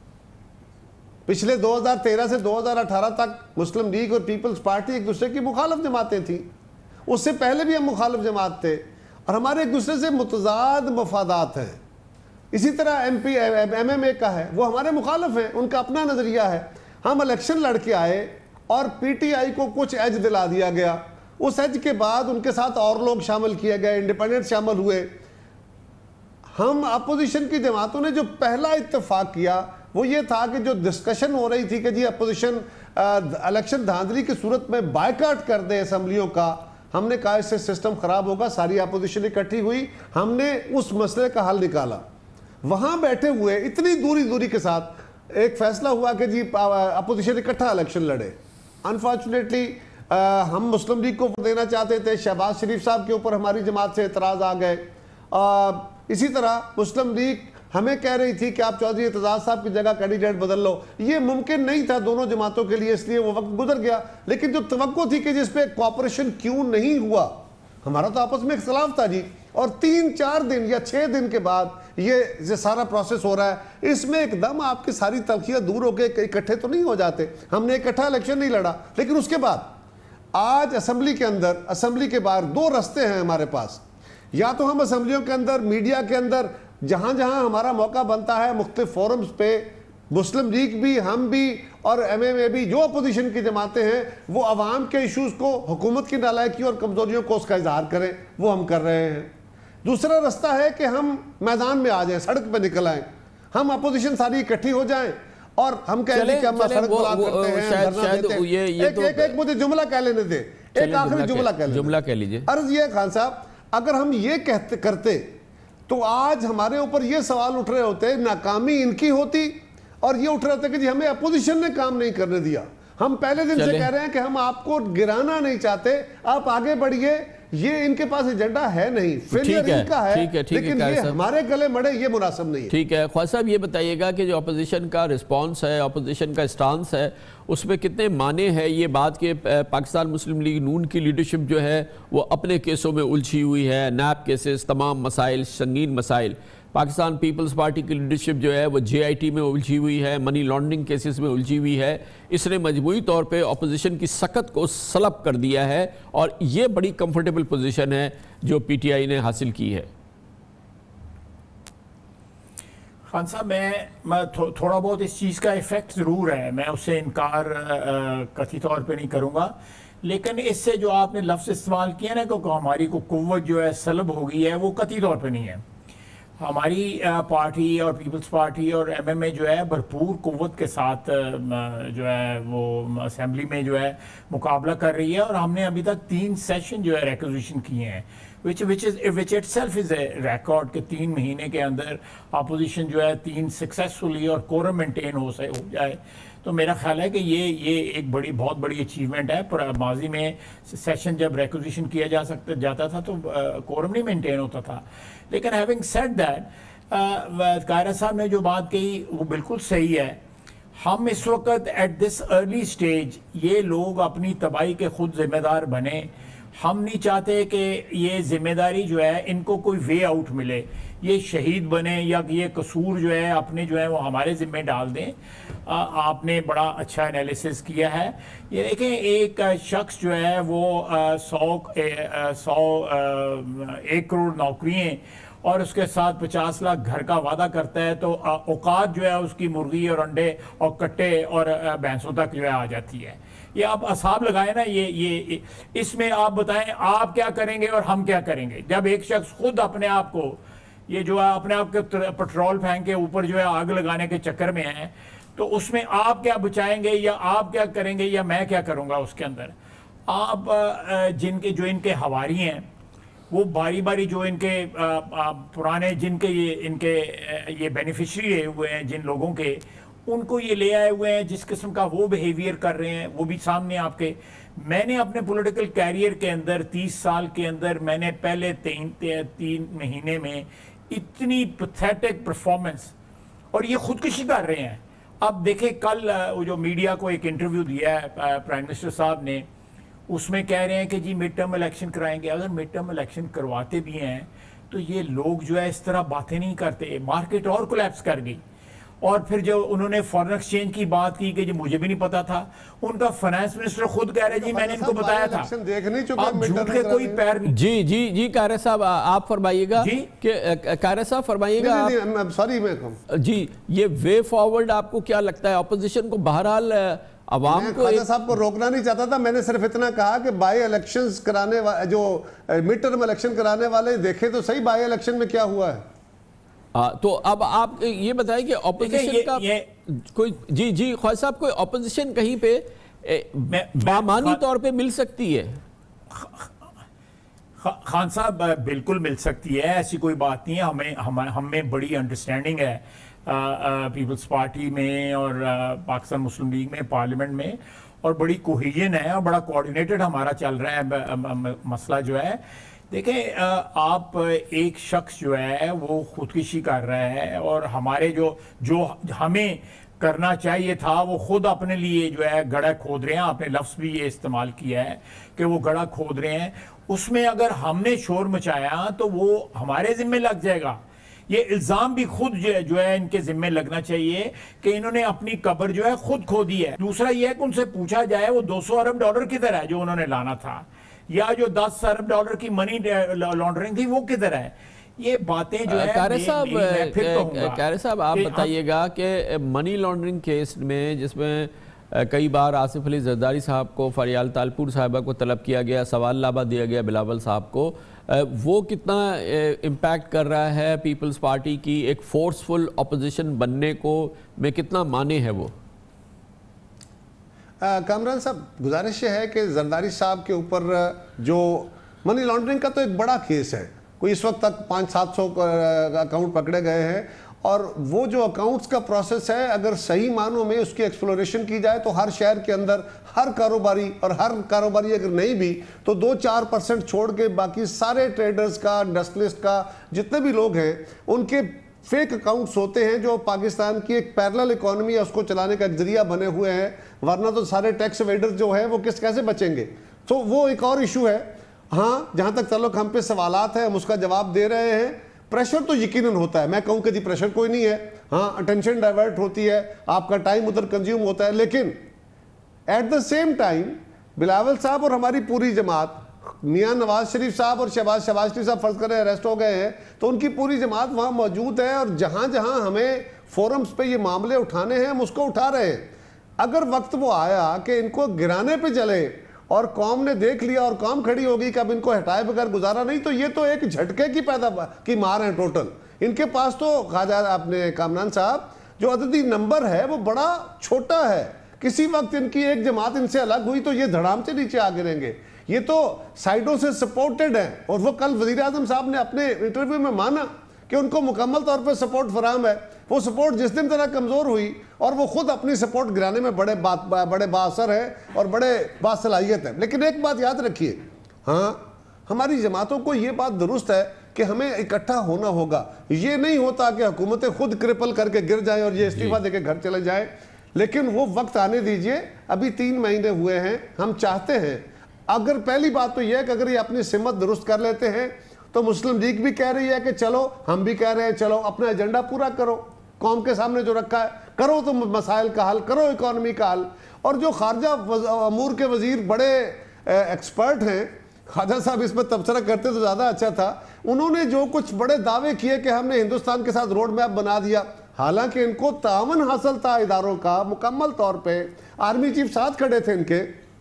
पिछले 2013 से 2018 तक मुस्लिम लीग और पीपल्स पार्टी एक दूसरे की मुखालिफ जमातें थी। उससे पहले भी हम मुखालिफ जमात थे, और हमारे एक दूसरे से मुतजाद मफादात हैं। इसी तरह MMA का है, वो हमारे मुखालिफ हैं, उनका अपना नज़रिया है। हम इलेक्शन लड़के आए और PTI को कुछ एज दिला दिया गया, उस एज के बाद उनके साथ और लोग शामिल किए गए, इंडिपेंडेंट शामिल हुए। हम अपोजिशन की जमातों ने जो पहला इत्तेफाक किया वो ये था कि जो डिस्कशन हो रही थी कि जी अपोजिशन इलेक्शन धांधली की सूरत में बायकाट कर दे असम्बलियों का, हमने कहा इससे सिस्टम खराब होगा। सारी अपोजिशन इकट्ठी हुई, हमने उस मसले का हल निकाला। वहाँ बैठे हुए इतनी दूरी के साथ एक फैसला हुआ कि जी अपोजिशन इकट्ठा इलेक्शन लड़े। अनफॉर्चुनेटली हम मुस्लिम लीग को देना चाहते थे, शहबाज शरीफ साहब के ऊपर हमारी जमात से एतराज़ आ गए। इसी तरह मुस्लिम लीग हमें कह रही थी कि आप चौधरी एतजाज साहब की जगह कैंडिडेट बदल लो। ये मुमकिन नहीं था दोनों जमातों के लिए, इसलिए वो वक्त गुजर गया। लेकिन जो तवक्को थी कि जिस पे कोऑपरेशन क्यों नहीं हुआ, हमारा तो आपस में इख्तिलाफ था जी, और 3-4 दिन या 6 दिन के बाद ये सारा प्रोसेस हो रहा है। इसमें एकदम आपकी सारी तलखियाँ दूर होकर इकट्ठे तो नहीं हो जाते। हमने इकट्ठा इलेक्शन नहीं लड़ा, लेकिन उसके बाद आज असेंबली के अंदर, असेंबली के बाहर 2 रास्ते हैं हमारे पास। या तो हम असेंबलियों के अंदर, मीडिया के अंदर, जहाँ जहाँ हमारा मौका बनता है, मुख्तलिफ फोरम्स पे मुस्लिम लीग भी, हम भी और MMA भी, जो अपोजिशन की जमातें हैं, वो अवाम के इशूज़ को, हुकूमत की नालायकी और कमज़ोरियों को उसका इजहार करें, वो हम कर रहे हैं। दूसरा रास्ता है कि हम मैदान में आ जाएं, सड़क पे निकल आएं, हम अपोजिशन सारी इकट्ठी हो जाएं और हम कह दें कि हम सड़क ब्लॉक करते हैं, धरना देते हैं। एक मुझे जुमला कह लेने दे, एक आखिरी जुमला कह लीजिए। अर्ज ये खान साहब, अगर हम ये करते तो आज हमारे ऊपर ये सवाल उठ रहे होते, नाकामी इनकी होती, और ये उठ रहे होते कि जी हमें अपोजिशन ने काम नहीं करने दिया। हम पहले दिन से कह रहे हैं कि हम आपको गिराना नहीं चाहते, आप आगे बढ़िए, ये इनके पास एजेंडा है नहीं, फेलियर इनका है, लेकिन ये हमारे गले मड़े, ये मुनासिब नहीं है। ठीक है ख्वाजा साहब, ये बताइएगा कि जो अपोजिशन का रिस्पांस है, अपोजिशन का स्टांस है, उसमें कितने माने हैं ये बात कि पाकिस्तान मुस्लिम लीग नून की लीडरशिप जो है वो अपने केसों में उलझी हुई है, नैब केसेस, तमाम मसाइल, संगीन मसाइल। پاکستان پیپلز پارٹی کی لیڈرشپ جو ہے وہ JIT میں الجھی ہوئی ہے، منی لانڈرنگ کیسز میں الجھی ہوئی ہے. اس نے مجموعی طور پہ اپوزیشن کی سکت کو سلب کر دیا ہے اور یہ بڑی کمفرٹیبل پوزیشن ہے جو PTI نے حاصل کی ہے. خان صاحب میں تھوڑا بہت اس چیز کا ایفیکٹ ضرور ہے، میں اس سے انکار قطعی طور پہ نہیں کروں گا، لیکن اس سے جو آپ نے لفظ استعمال کیا نا کہ ہماری کو قوت جو ہے سلب ہو گئی ہے، وہ قطعی طور پہ نہیں ہے. ہماری پارٹی اور پیپلز پارٹی اور MMA جو ہے بھرپور قوت کے ساتھ جو ہے وہ اسمبلی میں جو ہے مقابلہ کر رہی ہے، اور ہم نے ابھی تک 3 سیشن جو ہے ریکوزیشن کیے ہیں which itself is a record کہ 3 مہینے کے اندر اپوزیشن جو ہے 3 سکسیسفلی اور کورم مینٹین ہو جائے. تو میرا خیال ہے کہ یہ ایک بہت بڑی اچیومنٹ ہے. ماضی میں سیشن جب ریکوزیشن کیا جاتا تھا تو کورم نہیں مینٹین ہوتا تھا. لیکن ہیونگ سیڈ دیٹ، قاہرہ صاحب نے جو بات کہی وہ بالکل صحیح ہے. ہم اس وقت ایٹ دس ارلی سٹیج یہ لوگ اپنی تباہی کے خود ذمہ دار بنے. ہم نہیں چاہتے کہ یہ ذمہ داری جو ہے ان کو کوئی وے آؤٹ ملے، یہ شہید بنے یا یہ قصور جو ہے اپنے جو ہے وہ ہمارے ذمہ ڈال دیں. آپ نے بڑا اچھا انالیسس کیا ہے. یہ دیکھیں ایک شخص جو ہے وہ 1 کروڑ نوکریاں اور اس کے ساتھ 50 لاکھ گھر کا وعدہ کرتا ہے تو اوقات جو ہے اس کی مرغی اور انڈے اور کٹے اور بھینسوں تک جو ہے آ جاتی ہے. یہ آپ اصحاب لگائے نا، یہ اس میں آپ بتائیں آپ کیا کریں گے اور ہم کیا کریں گے. جب ایک شخص خود اپنے آپ کو یہ جو ہے اپنے آپ کے پٹرول پھینک کے اوپر جو ہے آگ لگانے کے چکر میں ہیں، تو اس میں آپ کیا بچائیں گے یا آپ کیا کریں گے یا میں کیا کروں گا اس کے اندر. آپ جو ان کے حواری ہیں وہ باری باری جو ان کے پرانے جن کے یہ بینیفیشری ہوئے ہیں جن لوگوں کے، ان کو یہ لے آئے ہوئے ہیں جس قسم کا وہ بیہیویئر کر رہے ہیں وہ بھی سامنے آپ کے. میں نے اپنے پولیٹیکل کیریئر کے اندر 30 سال کے اندر میں نے پہلے 3 مہینے میں اتنی پتھیٹک پرفارمنس، اور یہ خودکشی کر رہے ہیں. اب دیکھیں کل وہ جو میڈیا کو ایک انٹرویو دیا ہے پرائم منسٹر صاحب نے، اس میں کہہ رہے ہیں کہ جی مڈ ٹرم الیکشن کرائیں گے. اگر مڈ ٹرم الیکشن کرواتے بھی ہیں تو یہ لوگ جو ہے اس طرح باتیں نہیں کرتے. مارکیٹ اور کولیپس کر گئی. اور پھر جو انہوں نے فورن ایکسچینج کی بات کی کہ جی مجھے بھی نہیں پتا تھا، ان کا فائنانس منسٹر خود کہہ رہے جی میں نے ان کو بتایا تھا. آپ جھوٹ کے کوئی پیر نہیں. جی قاہرہ صاحب آپ فرمائیے گا کہ قاہرہ صاحب فرمائیے گا جی یہ وے فارورڈ آپ کو کیا لگتا ہے؟ اپوزیشن کو بہرحال عوام کو خواجہ صاحب کو روکنا نہیں چاہتا تھا، میں نے صرف اتنا کہا کہ بائی الیکشنز کرانے جو مڈ ٹرم الیکشن کرانے والے دیکھیں تو صحیح بائی الیکشن میں کیا ہوا ہے. تو اب آپ یہ بتائیں کہ اپوزیشن کا کوئی جی خواجہ صاحب کوئی اپوزیشن کہیں پہ بامانی طور پہ مل سکتی ہے؟ خان صاحب بالکل مل سکتی ہے، ایسی کوئی بات نہیں ہے. ہم میں بڑی انڈرسٹینڈنگ ہے پیپلز پارٹی میں اور پاکستان مسلم لیگ میں، پارلیمنٹ میں، اور بڑی کوہیژن ہے اور بڑا کوارڈینیٹڈ ہمارا چل رہا ہے مسئلہ جو ہے. دیکھیں آپ ایک شخص جو ہے وہ خودکشی کر رہا ہے، اور ہمارے جو ہمیں کرنا چاہیے تھا وہ خود اپنے لیے جو ہے گڑھا کھود رہے ہیں. آپ نے لفظ بھی یہ استعمال کیا ہے کہ وہ گڑھا کھود رہے ہیں. اس میں اگر ہم نے شور مچایا تو وہ ہمارے ذمہ لگ جائے گا. یہ الزام بھی خود جو ہے ان کے ذمہ لگنا چاہیے کہ انہوں نے اپنی قبر جو ہے خود کھودی ہے. دوسرا یہ ہے کہ ان سے پوچھا جائے وہ 200 ارب ڈالر کدھر ہے جو انہوں نے لانا تھا، یا جو 10 ارب ڈالر کی منی لانڈرنگ تھی وہ کدھر ہے. یہ باتیں جو ہے قاہرہ صاحب آپ بتائیے گا کہ منی لانڈرنگ کیس میں جس میں کئی بار آصف علی زرداری صاحب کو، فریال تالپور صاحبہ کو طلب کیا گیا، سوال لابہ دیا گیا بلاول صاحب کو، وہ کتنا امپیکٹ کر رہا ہے پیپلز پارٹی کی ایک فورسفل اپوزیشن بننے کو میں کتنا مانے ہے وہ؟ کامران صاحب گزارش ہے کہ زرداری صاحب کے اوپر جو منی لانڈرنگ کا تو ایک بڑا کیس ہے، کوئی اس وقت تک 500-700 اکاؤنٹ پکڑے گئے ہیں، اور وہ جو اکاؤنٹس کا پروسیس ہے اگر صحیح معنوں میں اس کی ایکسپلوریشن کی جائے تو ہر شہر کے اندر ہر کاروباری، اور ہر کاروباری اگر نہیں بھی تو 2-4% چھوڑ کے باقی سارے ٹریڈرز کا، انڈسٹریلسٹ کا، جتنے بھی لوگ ہیں ان کے فیک اکاؤنٹس ہوتے ہیں جو پاکستان کی ایک پیرلل اکانومی ہے اس کو چلانے کا ایک ذریعہ بنے ہوئے ہیں. ورنہ تو سارے ٹیکس ویڈر جو ہیں وہ کیسے بچیں گے؟ تو وہ ایک اور ایشو ہے. ہاں جہاں تک تعلق ہم پہ سوالات ہیں ہم اس کا جواب دے رہے ہیں. प्रेशर तो यकीनन होता है, मैं कहूँ कि जी प्रेशर कोई नहीं है, हाँ अटेंशन डाइवर्ट होती है, आपका टाइम उधर कंज्यूम होता है, लेकिन at the same time Bilawal साहब और हमारी पूरी जमात, मियाँ नवाज शरीफ साहब और शहबाज शरीफ साहब फर्ज करें अरेस्ट हो गए हैं, तो उनकी पूरी जमात वहाँ मौजूद है और जहाँ जहाँ हमें फोरम्स पे ये मामले उठाने हैं हम उसको उठा रहे हैं। अगर वक्त वो आया कि इनको गिराने पे चले और कौम ने देख लिया और कौम खड़ी होगी कि अब इनको हटाए बगैर गुजारा नहीं, तो ये तो एक झटके की मार है टोटल। इनके पास तो ख्वाजा अपने कामरान साहब जो अददी नंबर है वो बड़ा छोटा है, किसी वक्त इनकी एक जमात इनसे अलग हुई तो ये धड़ाम से नीचे आ गिरेंगे। ये तो साइडों से सपोर्टेड है और वो कल वज़ीर आज़म साहब ने अपने इंटरव्यू में माना कि उनको मुकम्मल तौर पर सपोर्ट फराहम है। वो सपोर्ट जिस दिन तरह कमज़ोर हुई और वो खुद अपनी सपोर्ट गिराने में बड़े बाअसर है और बड़े बासलाहियत है। लेकिन एक बात याद रखिए, हाँ हमारी जमातों को ये बात दुरुस्त है कि हमें इकट्ठा होना होगा। ये नहीं होता कि हुकूमतें खुद क्रिपल करके गिर जाएं और ये इस्तीफा देके घर चले जाएं, लेकिन वो वक्त आने दीजिए। अभी 3 महीने हुए हैं, हम चाहते हैं, अगर पहली बात तो यह है कि अगर ये अपनी सिमत दुरुस्त कर लेते हैं तो मुस्लिम लीग भी कह रही है कि चलो, हम भी कह रहे हैं चलो अपना एजेंडा पूरा करो, कौम के सामने जो रखा है करो, तो मसाइल का हल करो, इकॉनमी का हल। और जो खारजा अमूर के वजीर बड़े एक्सपर्ट हैं, ख्वाजा साहब इसमें तबसरा करते तो ज़्यादा अच्छा था, उन्होंने जो कुछ बड़े दावे किए कि हमने हिंदुस्तान के साथ रोड मैप बना दिया, हालांकि इनको तावन हासिल था इदारों का मुकम्मल तौर पे, आर्मी चीफ साथ खड़े थे इनके,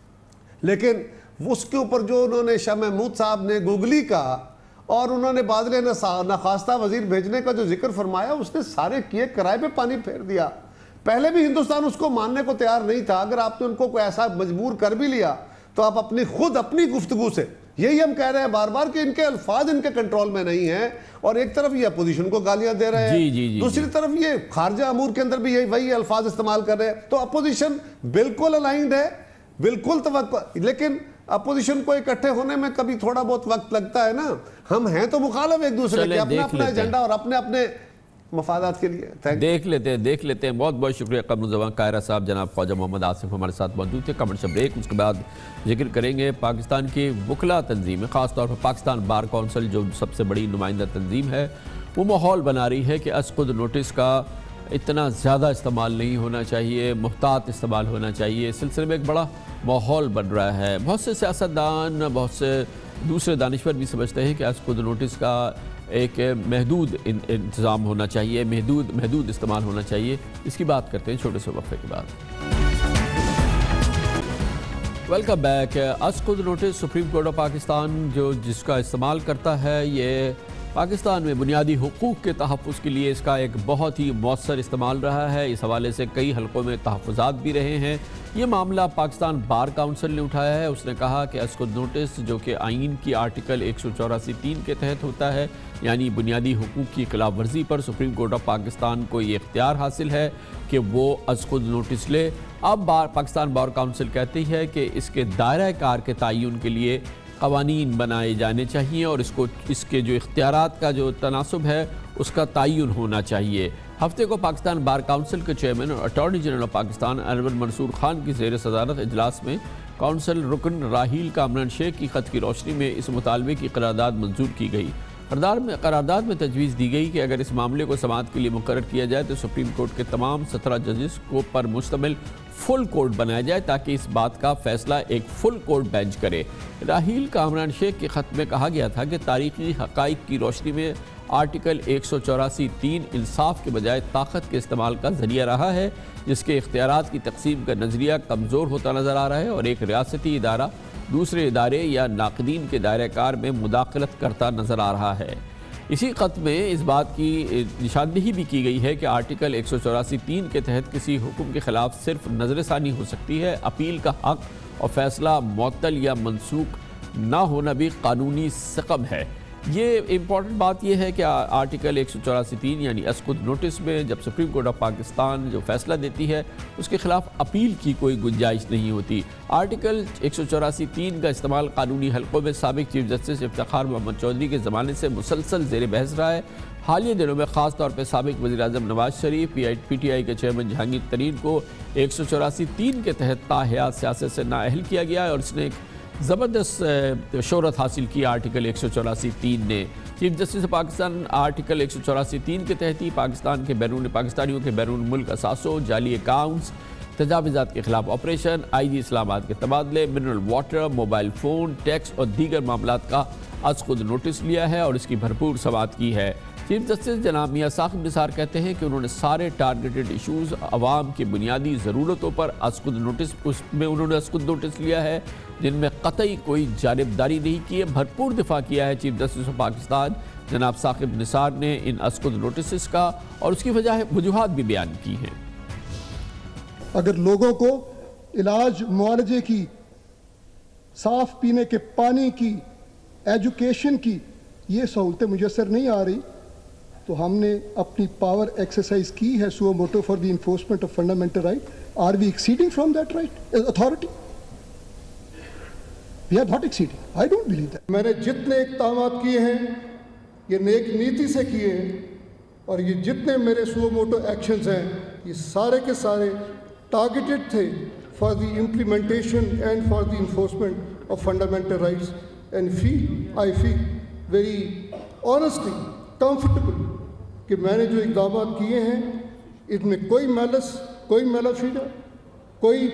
लेकिन उसके ऊपर जो उन्होंने शाह महमूद साहब ने गूगली का और उन्होंने बादल नखास्ता वजीर भेजने का जो जिक्र फरमाया, उसने सारे किए किराए पे पानी फेर दिया। पहले भी हिंदुस्तान उसको मानने को तैयार नहीं था। अगर आपने उनको कोई ऐसा मजबूर कर भी लिया तो आप अपनी गुफ्तगू से, यही हम कह रहे हैं बार बार कि इनके अल्फाज इनके कंट्रोल में नहीं है और एक तरफ ये अपोजिशन को गालियां दे रहे हैं, दूसरी तरफ ये खारजा अमूर के अंदर भी वही अल्फाज इस्तेमाल कर रहे हैं। तो अपोजिशन बिल्कुल अलाइंड है, बिल्कुल तवक्को, लेकिन अपोजिशन को इकट्ठे होने में कभी थोड़ा बहुत वक्त लगता है ना। हम हैं तो मुखालिफ एक दूसरे के, अपना अपना एजेंडा और अपने अपने मफादात के लिए। देख लेते हैं। बहुत बहुत शुक्रिया कमरुज़्ज़मान कायरा साहब। जनाब ख्वाजा मोहम्मद आसिफ हमारे साथ मौजूद थे। कमर्शियल ब्रेक, उसके बाद जिक्र करेंगे पाकिस्तान की वकला तंजीमें, ख़ासतौर पर पाकिस्तान बार कौंसिल जो सबसे बड़ी नुमाइंदा तंजीम है, वो माहौल बना रही है कि असखुद नोटिस का इतना ज़्यादा इस्तेमाल नहीं होना चाहिए, मुहतात इस्तेमाल होना चाहिए। इस सिलसिले में एक बड़ा माहौल बन रहा है। बहुत से सियासतदान, बहुत से दूसरे दानिश्वर भी समझते हैं कि असखुद नोटिस का एक महदूद इंतज़ाम होना चाहिए, महदूद इस्तेमाल होना चाहिए। इसकी बात करते हैं छोटे से वक्फे के बाद। Welcome back. असखुद notice supreme court of Pakistan जिसका इस्तेमाल करता है, ये पाकिस्तान में बुनियादी हुकूक के तहफ़्फ़ुज़ के लिए इसका एक बहुत ही मौसर इस्तेमाल रहा है। इस हवाले से कई हलकों में तहफ़्फ़ुज़ात भी रहे हैं। ये मामला पाकिस्तान बार काउंसिल ने उठाया है। उसने कहा कि असखुद नोटिस जो कि आइन की आर्टिकल 184(3) के तहत होता है, यानी बुनियादी हुकूक की खिलाफ वर्जी पर सुप्रीम कोर्ट ऑफ पाकिस्तान को ये इख्तियार हासिल है कि वो असखुद नोटिस ले। अब पाकिस्तान बार काउंसिल कहती है कि इसके दायरा कार के तयन के लिए क़वानीन बनाए जाने चाहिए और इसके जो इख्तियारात का जो तनासुब है उसका तयन होना चाहिए। हफ्ते को पाकिस्तान बार काउंसिल के चेयरमैन और attorney general of Pakistan Anwar Mansoor Khan की ज़ेर सदारत इजलास में काउंसिल रुकन राहील कामरान शेख की ख़त की रोशनी में इस मुतालबे की करारदाद मंजूर की गई। करारदाद में तजवीज़ दी गई कि अगर इस मामले को समाअत के लिए मुकर्रर किया जाए तो सुप्रीम कोर्ट के तमाम 17 जजेस को पर मुश्तमिल फुल कोर्ट बनाया जाए ताकि इस बात का फैसला एक फुल कोर्ट बेंच करे। राहील कामरान शेख के ख़त में कहा गया था कि तारीख़ी हक़ाइक़ की रोशनी में आर्टिकल 184(3) इंसाफ के बजाय ताकत के इस्तेमाल का ज़रिया रहा है, जिसके इख्तियारात की तकसीम का नज़रिया कमज़ोर होता नज़र आ रहा है और एक रियासती इदारा दूसरे इदारे या नाक़दीन के दायरे कार में मुदाखलत करता नज़र आ रहा है। इसी ख़त में इस बात की निशानदेही भी की गई है कि आर्टिकल 184(3) के तहत किसी हुक्म के ख़िलाफ़ सिर्फ नज़रसानी हो सकती है, अपील का हक़ और फ़ैसला मुअत्तल या मनसूख ना होना भी कानूनी सकम है। ये इम्पॉर्टेंट बात यह है कि आर्टिकल 184(3) यानी असखुद नोटिस में जब सुप्रीम कोर्ट ऑफ पाकिस्तान जो फैसला देती है उसके ख़िलाफ़ अपील की कोई गुंजाइश नहीं होती। आर्टिकल 184(3) का इस्तेमाल कानूनी हलकों में साबिक़ चीफ जस्टिस इफ्तिखार मोहम्मद चौधरी के ज़माने से मुसलसल ज़ेर बहस रहा है। हालिया दिनों में ख़ास तौर पर साबिक़ वज़ीर-ए-आज़म नवाज शरीफ PTI के चेयरमैन जहांगीर तरीन को 184(3) के तहत ताहयात सियासत से नाअहल किया गया है और इसने زبردست شہرت حاصل کی آرٹیکل 184(3) نے۔ چیف جسٹس پاکستان آرٹیکل 184(3) کے تحت پاکستان کے پاکستانیوں کے بیرون ملک اثاثوں، جعلی اکاؤنٹس، تجاوزات کے خلاف آپریشن، آئی جی اسلامات کے تبادلے، mineral water, mobile phone, tax اور دیگر معاملات کا از خود نوٹس لیا ہے اور اس کی بھرپور سماعت کی ہے۔ چیف جسٹس جناب میاں ثاقب نثار کہتے ہیں کہ انہوں نے سارے ٹارگیٹڈ ایشوز، عوام کی بنیادی ضرورتوں پر از خود نوٹس لیا ہے، جن میں قطعی کوئی جانبداری نہیں کی ہے۔ بھرپور دفاع کیا ہے چیف جسٹس آف پاکستان جناب ثاقب نثار نے ان از خود نوٹسز کا، اور اس کی وجوہات بھی بیان کی ہیں۔ اگر لوگوں کو علاج معالجے کی، صاف پینے کے پانی کی، ایجوکیشن کی یہ سہولتیں میسر نہیں آ رہی، تو ہم نے اپنی پاور ایکسرسائز کی ہے suo motu for the enforcement of fundamental right. Are we exceeding from that right authority? We are not exceeding, I don't believe that. میں نے جتنے اقدامات کیے ہیں یہ نیک نیتی سے کیے ہیں، اور یہ جتنے میرے سو موٹو ایکشنز ہیں یہ سارے کے سارے ٹارگیٹڈ تھے for the implementation and for the enforcement of fundamental rights, and I feel very honestly comfortable کہ میں نے جو اقدامات کیے ہیں ان میں کوئی میلس، کوئی میلافیڈا، کوئی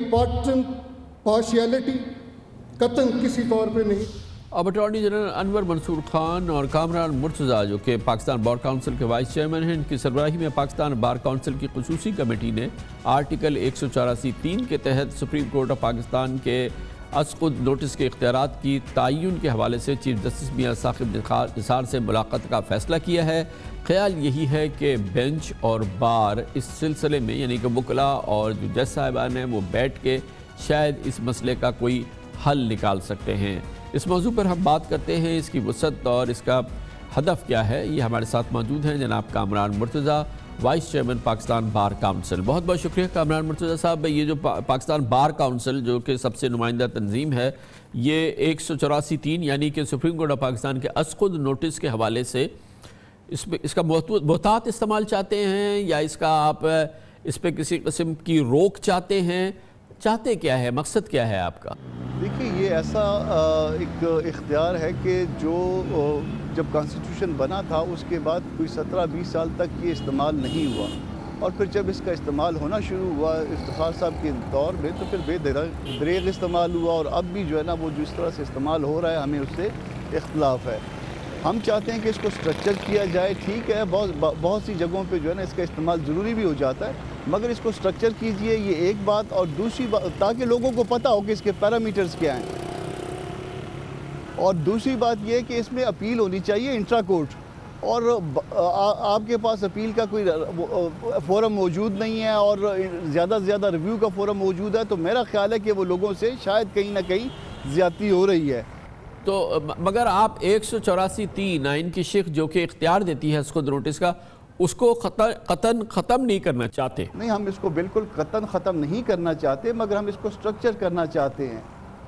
پارشیلٹی قطعاً کسی طور پہ نہیں۔ اب اٹارنی جنرل انور منصور خان اور کامران مرتضیٰ جو کہ پاکستان بار کونسل کے وائس چیئرمین ہیں، ان کی سربراہی میں پاکستان بار کونسل کی خصوصی کمیٹی نے آرٹیکل 184(3) کے تحت سپریم کورٹ آف پاکستان کے از خود نوٹس کے اختیارات کی تعین کے حوالے سے چیف جسٹس میاں ثاقب نثار سے ملاقات کا فیصلہ کیا ہے۔ خیال یہی ہے کہ بینچ اور بار اس سلسلے میں، یعنی کہ وکلاء اور جو جج صاحبان ہیں، وہ بیٹھ کے شاید اس مسئلے کا کوئی حل نکال سکتے ہیں۔ اس موضوع پر ہم بات کرتے ہیں، اس کی وسعت اور اس کا ہدف کیا ہے۔ یہ ہمارے ساتھ موجود ہیں جناب Kamran Murtaza, vice chairman Pakistan bar council. بہت بہت شکریہ کامران مرتضیٰ صاحب۔ یہ جو پاکستان بار کونسل جو کہ سب سے نمائندہ تنظیم ہے، یہ 184(3) یعنی کہ سپریم کورٹ آف پاکستان کے از خود نوٹس کے حوالے سے اس کا محتاط استعمال چاہتے ہیں، یا اس کا آپ اس پہ کسی قسم کی روک چاہتے ہیں؟ چاہتے کیا ہے؟ مقصد کیا ہے آپ کا؟ دیکھیے، یہ ایسا ایک اختیار ہے کہ جو جب کانسٹیٹیوشن بنا تھا اس کے بعد کوئی 17-20 سال تک یہ استعمال نہیں ہوا، اور پھر جب اس کا استعمال ہونا شروع ہوا افتخار صاحب کے دور میں، تو پھر بے دریغ استعمال ہوا، اور اب بھی جو ہے نا وہ جو اس طرح سے استعمال ہو رہا ہے ہمیں اس سے اختلاف ہے۔ ہم چاہتے ہیں کہ اس کو سٹرکچر کیا جائے۔ ٹھیک ہے، بہت سی جگہوں پہ جو ہے نا اس کا استعمال ضروری بھی ہو جاتا ہے، مگر اس کو سٹرکچر کیجئے، یہ ایک بات، اور دوسری بات تاکہ لوگوں کو پتہ ہو کہ اس کے پیرامیٹرز کیا ہیں، اور دوسری بات یہ کہ اس میں اپیل ہونی چاہیے انٹرا کورٹ، اور آپ کے پاس اپیل کا کوئی فورم موجود نہیں ہے اور زیادہ سے زیادہ ریویو کا فورم موجود ہے، تو میرا خیال ہے کہ وہ لوگوں سے شاید کہیں نہ کہیں زیادتی ہو رہی ہے۔ تو مگر آپ 184(3) آئین کی شق جو کہ اختیار دیتی ہے اس خود نوٹس کا، اس کو قطعاً ختم نہیں کرنا چاہتے؟ نہیں، ہم اس کو بالکل قطعاً ختم نہیں کرنا چاہتے، مگر ہم اس کو سٹرکچر کرنا چاہتے ہیں۔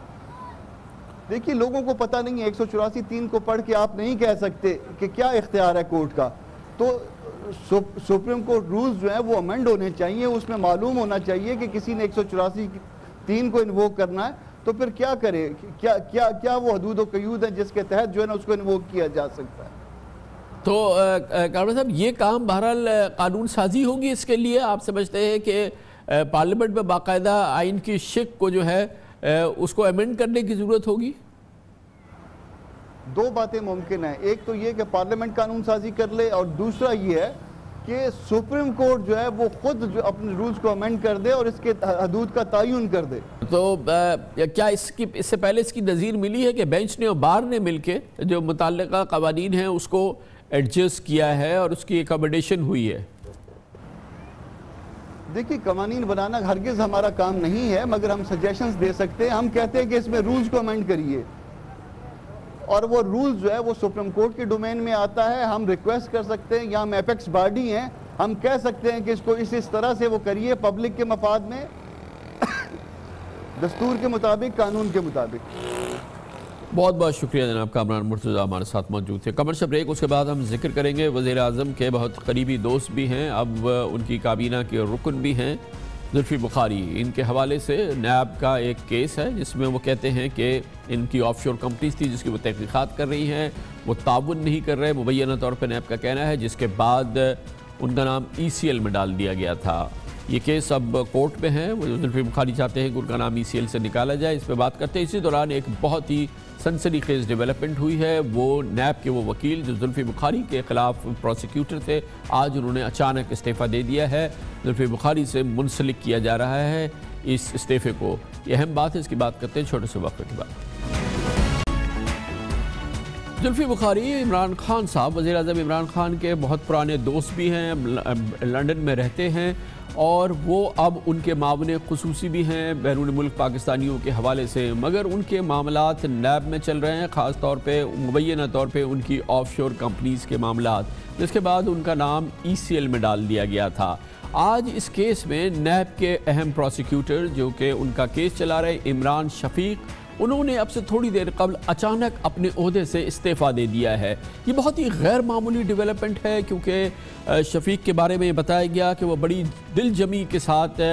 دیکھیے، لوگوں کو پتہ نہیں ہے، 184(3) کو پڑھ کے آپ نہیں کہہ سکتے کہ کیا اختیار ہے کورٹ کا، تو سپریم کورٹ رولز جو ہیں وہ امینڈ ہونے چاہیے، اس میں معلوم ہونا چاہیے کہ کسی نے 184(3) کو انووک کرنا ہے تو پھر کیا کرے، کیا وہ حدود و قیود ہیں جس کے تحت جو ہے نا اس کو انووک کیا جا سکتا ہے۔ تو کامران صاحب، یہ کام بہرحال قانون سازی ہوگی اس کے لیے؟ آپ سمجھتے ہیں کہ پارلیمنٹ میں باقاعدہ آئین کی شق کو جو ہے اس کو امینڈ کرنے کی ضرورت ہوگی؟ دو باتیں ممکن ہیں، ایک تو یہ کہ پارلیمنٹ قانون سازی کر لے، اور دوسرا یہ ہے کہ سپریم کورٹ جو ہے وہ خود جو اپنے رولز کو امینڈ کر دے اور اس کے حدود کا تعین کر دے۔ تو کیا اس سے پہلے اس کی نظیر ملی ہے کہ بینچ نے اور بار نے مل کے جو متعلقہ قوانین ہیں اس کو ایڈجسٹ کیا ہے اور اس کی ایکوموڈیشن ہوئی ہے؟ دیکھیے، قوانین بنانا ہرگز ہمارا کام نہیں ہے، مگر ہم سجیشنز دے سکتے ہیں۔ ہم کہتے ہیں کہ اس میں رولز کو امینڈ کریے، اور وہ رولز جو ہے وہ سپریم کورٹ کے ڈومین میں آتا ہے۔ ہم ریکویسٹ کر سکتے ہیں، یا ہم ایپیکس باڈی ہیں، ہم کہہ سکتے ہیں کہ اس کو اس طرح سے وہ کریے پبلک کے مفاد میں، دستور کے مطابق، قانون کے مطابق۔ بہت بہت شکریہ جناب کامران مرتضیٰ ہمارے ساتھ موجود تھے۔ کمرشل بریک، اس کے بعد ہم ذکر کریں گے وزیر اعظم کے بہت قریبی دوست بھی ہیں، اب ان کی کابینہ کے رکن بھی ہیں، زلفی بخاری، ان کے حوالے سے نیب کا ایک کیس ہے جس میں وہ کہتے ہیں کہ ان کی آف شور کمپنیز تھی جس کی وہ تحقیقات کر رہی ہیں، وہ تعاون نہیں کر رہے مبینہ طور پہ نیب کا کہنا ہے، جس کے بعد ان کا نام ECL میں ڈال دیا گیا تھا۔ یہ کیس اب کورٹ میں ہے، وہ زلفی بخاری چاہتے ہیں کہ ان کا نام ECL سے نکالا جائے، اس پہ بات کرتے ہیں۔ اسی دوران ایک بہت ہی سنسنی خیز ڈیولپمنٹ ہوئی ہے، وہ نیب کے وہ وکیل جو زلفی بخاری کے خلاف پروسیکیوٹر تھے، آج انہوں نے اچانک استعفیٰ دے دیا ہے، زلفی بخاری سے منسلک کیا جا رہا ہے اس استعفے کو۔ یہ اہم بات ہے، اس کی بات کرتے ہیں چھوٹے سے وقفے کے بعد۔ زلفی بخاری عمران خان صاحب، وزیر اعظم عمران خان کے بہت پرانے دوست بھی ہیں، لندن میں رہتے ہیں اور وہ اب ان کے معاون خصوصی بھی ہیں بیرون ملک پاکستانیوں کے حوالے سے، مگر ان کے معاملات نیب میں چل رہے ہیں، خاص طور پہ مبینہ طور پہ ان کی آف شور کمپنیز کے معاملات، جس کے بعد ان کا نام ECL میں ڈال دیا گیا تھا۔ آج اس کیس میں نیب کے اہم پروسیکیوٹر جو کہ ان کا کیس چلا رہے عمران شفیق، انہوں نے اب سے تھوڑی دیر قبل اچانک اپنے عہدے سے استعفیٰ دے دیا ہے۔ یہ بہت ہی غیر معمولی ڈیولپمنٹ ہے کیونکہ شفیق کے بارے میں یہ بتایا گیا کہ وہ بڑی دل جمی کے ساتھ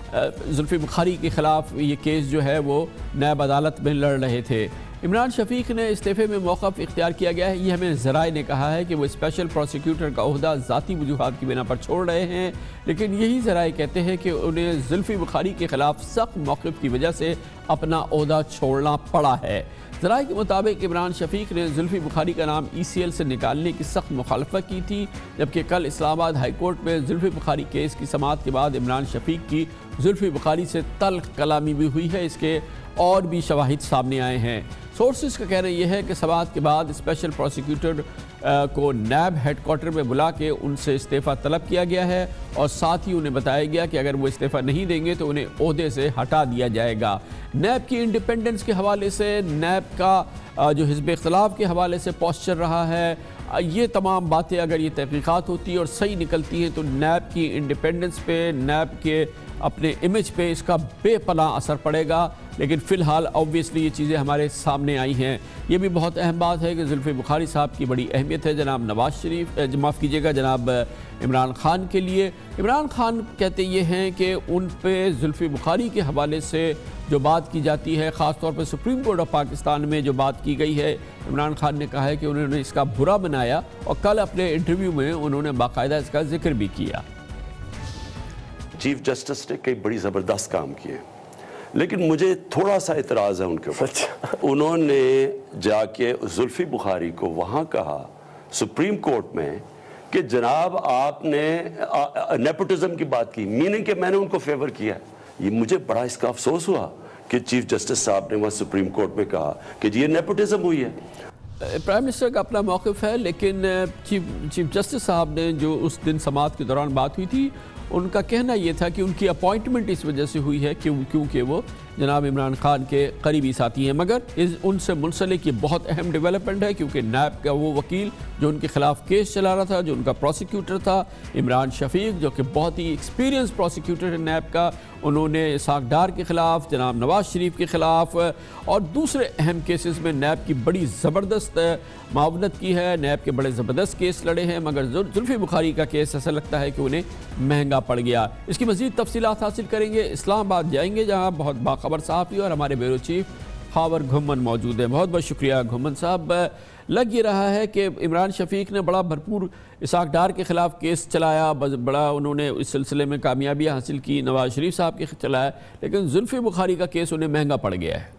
زلفی بخاری کے خلاف یہ کیس جو ہے وہ نیب عدالت میں لڑ رہے تھے۔ عمران شفیق نے استعفے میں موقف اختیار کیا گیا ہے، یہ ہمیں ذرائع نے کہا ہے کہ وہ اسپیشل پروسیکیوٹر کا عہدہ ذاتی وجوہات کی بنا پر چھوڑ رہے ہیں، لیکن یہی ذرائع کہتے ہیں کہ انہیں زلفی بخاری کے خلاف سخت موقف کی وجہ سے اپنا عہدہ چھوڑنا پڑا ہے۔ ذرائع کے مطابق عمران شفیق نے زلفی بخاری کا نام ECL سے نکالنے کی سخت مخالفت کی تھی، جبکہ کل اسلام آباد ہائی کورٹ میں زلفی بخاری کیس کی سماعت کے بعد عمران شفیق کی زلفی بخاری سے تلخ کلامی بھی ہوئی ہے، اس کے اور بھی شواہد سامنے آئے ہیں۔ سورسز کا کہنا یہ ہے کہ سماعت کے بعد اسپیشل پروسیکیوٹر کو نیب ہیڈ کوارٹر میں بلا کے ان سے استعفیٰ طلب کیا گیا ہے اور ساتھ ہی انہیں بتایا گیا کہ اگر وہ استعفیٰ نہیں دیں گے تو انہیں عہدے سے ہٹا دیا جائے گا۔ نیب کی انڈیپینڈنس کے حوالے سے، نیب کا جو حزب اختلاف کے حوالے سے پوسچر رہا ہے، یہ تمام باتیں اگر یہ تحقیقات ہوتی اور صحیح نکلتی ہیں تو نیب کی انڈیپینڈنس پہ، نیب کے اپنے امیج پہ اس کا بے پناہ اثر پڑے گا، لیکن فی الحال اوبویسلی یہ چیزیں ہمارے سامنے آئی ہیں۔ یہ بھی بہت اہم بات ہے کہ زلفی بخاری صاحب کی بڑی اہمیت ہے جناب نواز شریف، معاف کیجیے گا جناب عمران خان کے لیے۔ عمران خان کہتے یہ ہیں کہ ان پہ زلفی بخاری کے حوالے سے جو بات کی جاتی ہے، خاص طور پہ سپریم کورٹ آف پاکستان میں جو بات کی گئی ہے، عمران خان نے کہا ہے کہ انہوں نے اس کا برا بنایا اور کل اپنے انٹرویو میں انہوں نے باقاعدہ اس کا ذکر بھی کیا۔ چیف جسٹس نے کئی بڑی زبردست کام کیے، لیکن مجھے تھوڑا سا اعتراض ہے ان کے اوپر۔ انہوں نے جا کے زلفی بخاری کو وہاں کہا سپریم کورٹ میں کہ جناب آپ نے نیپوٹزم کی بات کی، میننگ کہ میں نے ان کو فیور کیا ہے۔ یہ مجھے بڑا اس کا افسوس ہوا کہ چیف جسٹس صاحب نے وہاں سپریم کورٹ میں کہا کہ یہ نیپوٹزم ہوئی ہے۔ پرائم منسٹر کا اپنا موقف ہے، لیکن چیف جسٹس صاحب نے جو اس دن سماعت کے دوران بات ہوئی تھی، ان کا کہنا یہ تھا کہ ان کی اپوائنٹمنٹ اس وجہ سے ہوئی ہے کیونکہ وہ جناب عمران خان کے قریبی ساتھی ہیں، مگر ان سے منسلک یہ بہت اہم ڈیولپمنٹ ہے کیونکہ نیب کا وہ وکیل جو ان کے خلاف کیس چلا رہا تھا، جو ان کا پروسیکیوٹر تھا عمران شفیق، جو کہ بہت ہی ایکسپیرینس پروسیکیوٹر ہے نیب کا، انہوں نے اسحاق ڈار کے خلاف، جناب نواز شریف کے خلاف اور دوسرے اہم کیسز میں نیب کی بڑی زبردست معاونت کی ہے، نیب کے بڑے زبردست کیس لڑے ہیں، مگر زلفی بخاری کا کیس ایسا لگتا ہے کہ انہیں مہنگا پڑ گیا۔ اس کی مزید تفصیلات حاصل کریں گے، اسلام آباد جائیں گے جہاں بہت باخبر صحافی اور ہمارے بیورو چیف خاور گھمن موجود ہیں۔ بہت بہت شکریہ گھمن صاحب۔ لگ یہ رہا ہے کہ عمران شفیق نے بڑا بھرپور اسحاق ڈار کے خلاف کیس چلایا، بڑا انہوں نے اس سلسلے میں کامیابیاں حاصل کی، نواز شریف صاحب کے چلایا، لیکن زلفی بخاری کا کیس انہیں مہنگا پڑ گیا ہے۔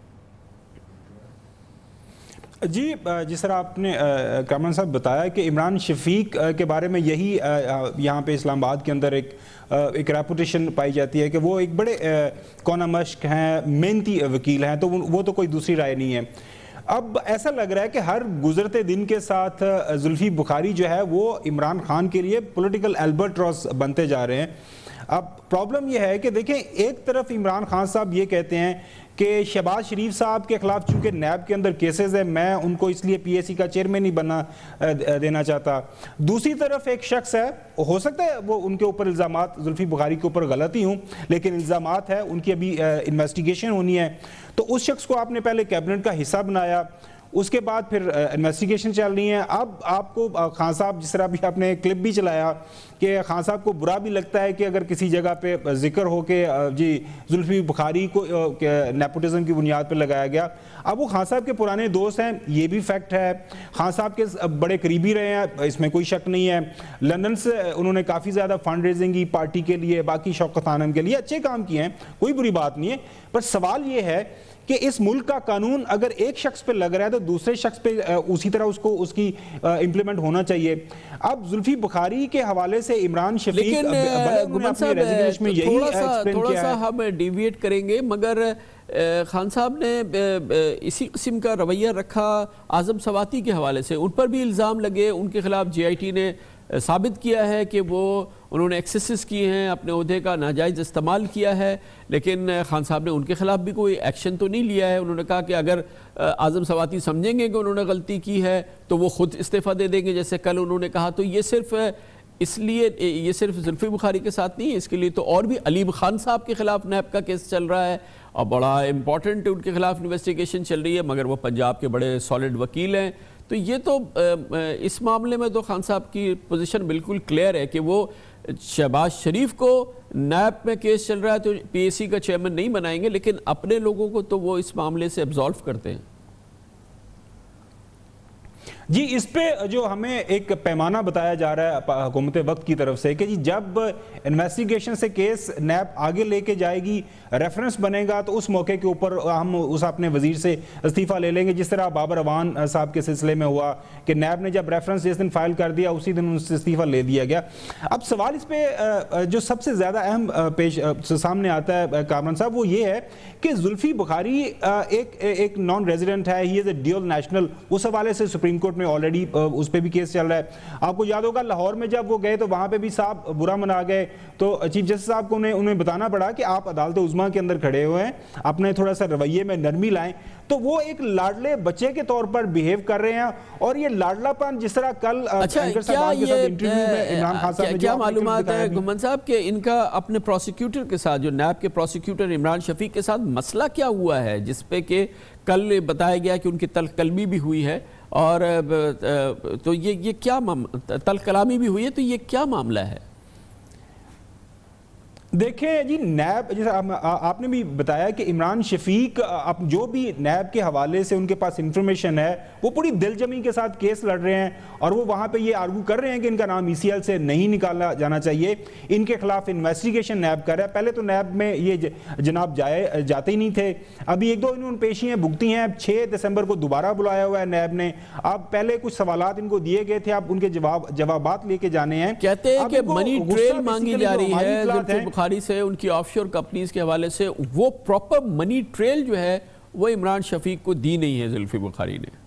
جی، جس طرح آپ نے کامران صاحب بتایا کہ عمران شفیق کے بارے میں یہی یہاں پہ اسلام آباد کے اندر ایک ریپوٹیشن پائی جاتی ہے کہ وہ ایک بڑے کونا مشق ہیں، محنتی وکیل ہیں، تو وہ تو کوئی دوسری رائے نہیں ہے۔ اب ایسا لگ رہا ہے کہ ہر گزرتے دن کے ساتھ زلفی بخاری جو ہے وہ عمران خان کے لیے پولیٹیکل البرٹراس بنتے جا رہے ہیں۔ اب پرابلم یہ ہے کہ دیکھیں، ایک طرف عمران خان صاحب یہ کہتے ہیں کہ شہباز شریف صاحب کے خلاف چونکہ نیب کے اندر کیسز ہیں، میں ان کو اس لیے پی ایس سی کا چیئرمین نہیں بننا دینا چاہتا۔ دوسری طرف ایک شخص ہے، ہو سکتا ہے وہ ان کے اوپر الزامات زلفی بخاری کے اوپر غلطی ہوں، لیکن الزامات ہیں، ان کی ابھی انویسٹیگیشن ہونی ہے، تو اس شخص کو آپ نے پہلے کیبنٹ کا حصہ بنایا، اس کے بعد پھر انویسٹیگیشن چل رہی ہیں. اب آپ کو خان صاحب جس طرح بھی آپ نے کلپ بھی چلایا کہ خان صاحب کو برا بھی لگتا ہے کہ اگر کسی جگہ پہ ذکر ہو کہ جی زلفی بخاری کو نیپوٹزم کی بنیاد پہ لگایا گیا. اب وہ خان صاحب کے پرانے دوست ہیں, یہ بھی فیکٹ ہے. خان صاحب کے بڑے قریبی رہے ہیں, اس میں کوئی شک نہیں ہے. لندن سے انہوں نے کافی زیادہ فنڈ ریزنگ کی پارٹی کے لیے, باقی شوکت خانم کے لیے, اچھے کام کیے ہیں, کوئی بری بات نہیں ہے. پر سوال یہ ہے کہ اس ملک کا قانون اگر ایک شخص پہ لگ رہا ہے تو دوسرے شخص پہ اسی طرح اس کی امپلیمنٹ ہونا چاہیے. اب زلفی بخاری کے حوالے سے عمران شفیق, لیکن گمان صاحب تھوڑا سا ہم ڈیویٹ کریں گے, مگر خان صاحب نے اسی قسم کا رویہ رکھا اعظم سواتی کے حوالے سے. ان پر بھی الزام لگے, ان کے خلاف جی آئی ٹی نے ثابت کیا ہے کہ انہوں نے ایکسیسز کیے ہیں, اپنے عہدے کا ناجائز استعمال کیا ہے, لیکن خان صاحب نے ان کے خلاف بھی کوئی ایکشن تو نہیں لیا ہے. انہوں نے کہا کہ اگر اعظم سواتی سمجھیں گے کہ انہوں نے غلطی کی ہے تو وہ خود استعفیٰ دے دیں گے, جیسے کل انہوں نے کہا. تو یہ صرف زلفی بخاری کے ساتھ نہیں ہے, اس کے لیے تو اور بھی علیم خان صاحب کے خلاف نیب کا کیس چل رہا ہے اور بڑا امپورٹنٹ ان کے خلاف انویسٹیگیشن چل رہی ہے, مگر وہ پنجاب کے بڑے سالڈ وکیل ہیں. تو یہ تو اس معاملے میں تو خان صاحب کی پوزیشن بالکل کلیئر ہے کہ وہ شہباز شریف کو نیب میں کیس چل رہا ہے تو پی اے سی کا چیئرمین نہیں بنائیں گے, لیکن اپنے لوگوں کو تو وہ اس معاملے سے ایبزالو کرتے ہیں. جی اس پہ جو ہمیں ایک پیمانہ بتایا جا رہا ہے حکومت وقت کی طرف سے کہ جی جب انویسٹیگیشن سے کیس نیب آگے لے کے جائے گی, ریفرنس بنے گا, تو اس موقع کے اوپر ہم اس اپنے وزیر سے استعفیٰ لے لیں گے, جس طرح بابر اوان صاحب کے سلسلے میں ہوا کہ نیب نے جب ریفرنس جس دن فائل کر دیا اسی دن ان سے استعفیٰ لے دیا گیا. اب سوال اس پہ جو سب سے زیادہ اہم سامنے آتا ہے کامران صاحب, وہ یہ ہے کہ زلفی بخاری ایک نان ریزیڈنٹ ہے, ہی از اے ڈیول نیشنل. اس حوالے سے سپریم کورٹ میں آلریڈی اس پہ بھی کیس چل رہا ہے. آپ کو یاد ہوگا لاہور میں جب وہ گئے تو وہاں پہ بھی صاحب برا منا گئے, تو چیف جسٹس صاحب کو انہیں بتانا پڑا کہ آپ عدالت عظمیٰ کے اندر کھڑے ہوئے ہیں, اپنے تھوڑا سا رویے میں نرمی لائیں. تو وہ ایک لاڈلے بچے کے طور پر بیہیو کر رہے ہیں, اور یہ لاڈلا پن جس طرح کل کیا معلومات ہے گمان صاحب کہ ان کا اپنے پروسیکیوٹر کے ساتھ, جو نیب کے پروسیکیوٹر عمران شفیق کے ساتھ مسئلہ کیا ہوا ہے, جس پہ کہ کل بتایا گیا کہ ان کی تلخ کلمی بھی ہوئی ہے, اور تو یہ کیا تلخ کلامی بھی ہوئی ہے, تو یہ کیا معاملہ ہے؟ دیکھیں جی نیب, جیسے آپ نے بھی بتایا کہ عمران شفیق جو بھی نیب کے حوالے سے ان کے پاس انفارمیشن ہے وہ پوری دل جمی کے ساتھ کیس لڑ رہے ہیں, اور وہ وہاں پہ یہ آرگو کر رہے ہیں کہ ان کا نام ای سی ایل سے نہیں نکالا جانا چاہیے, ان کے خلاف انویسٹیگیشن نیب کر رہا ہے. پہلے تو نیب میں یہ جناب جاتے ہی نہیں تھے, ابھی ایک دو انہوں نے پیشیاں بھگتی ہیں, 6 دسمبر کو دوبارہ بلایا ہوا ہے نیب نے. اب پہلے کچھ سوالات ان کو دیے گئے تھے, اب ان کے جوابات لے کے جانے ہیں. کہتے ہیں کہ منی ٹریل مانگی جا رہی ہے زلفی بخاری سے, ان کی آف شور کمپنیز کے حوالے سے. وہ پراپر منی ٹریل جو ہے وہ عمران شفیق کو دی نہیں ہے زلفی بخاری نے.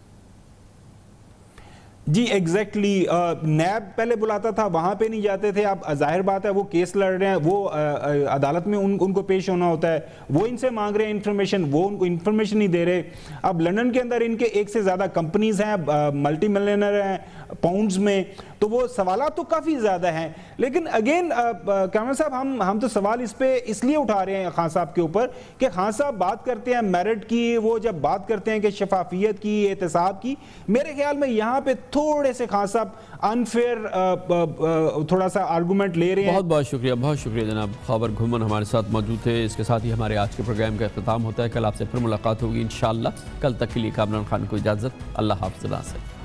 جی ایگزیکٹلی, نیب پہلے بلاتا تھا, وہاں پہ نہیں جاتے تھے. اب ظاہر بات ہے وہ کیس لڑ رہے ہیں, وہ عدالت میں ان کو پیش ہونا ہوتا ہے, وہ ان سے مانگ رہے ہیں انفارمیشن, وہ ان کو انفارمیشن نہیں دے رہے. اب لندن کے اندر ان کے 1 سے زیادہ کمپنیز ہیں, ملٹی ملینر ہیں پاؤنڈز میں, تو وہ سوالات تو کافی زیادہ ہیں. لیکن اگین کامران صاحب ہم تو سوال اس پہ اس لیے اٹھا رہے ہیں خان صاحب کے اوپر کہ خان صاحب بات کرتے ہیں میرٹ کی, وہ جب بات کرتے ہیں کہ شفافیت کی, احتساب کی, میرے خیال میں یہاں پہ تھوڑے سے خان صاحب انفیئر تھوڑا سا آرگومنٹ لے رہے ہیں. بہت شکریہ جناب خاور گھومن ہمارے ساتھ موجود تھے. اس کے ساتھ ہی ہمارے آج کے پروگرام کا اختتام ہوتا ہے. کل آپ سے پھر ملاقات ہوگی انشاءاللہ. کل تک کے لیے کامران خان کو اجازت. اللہ حافظ.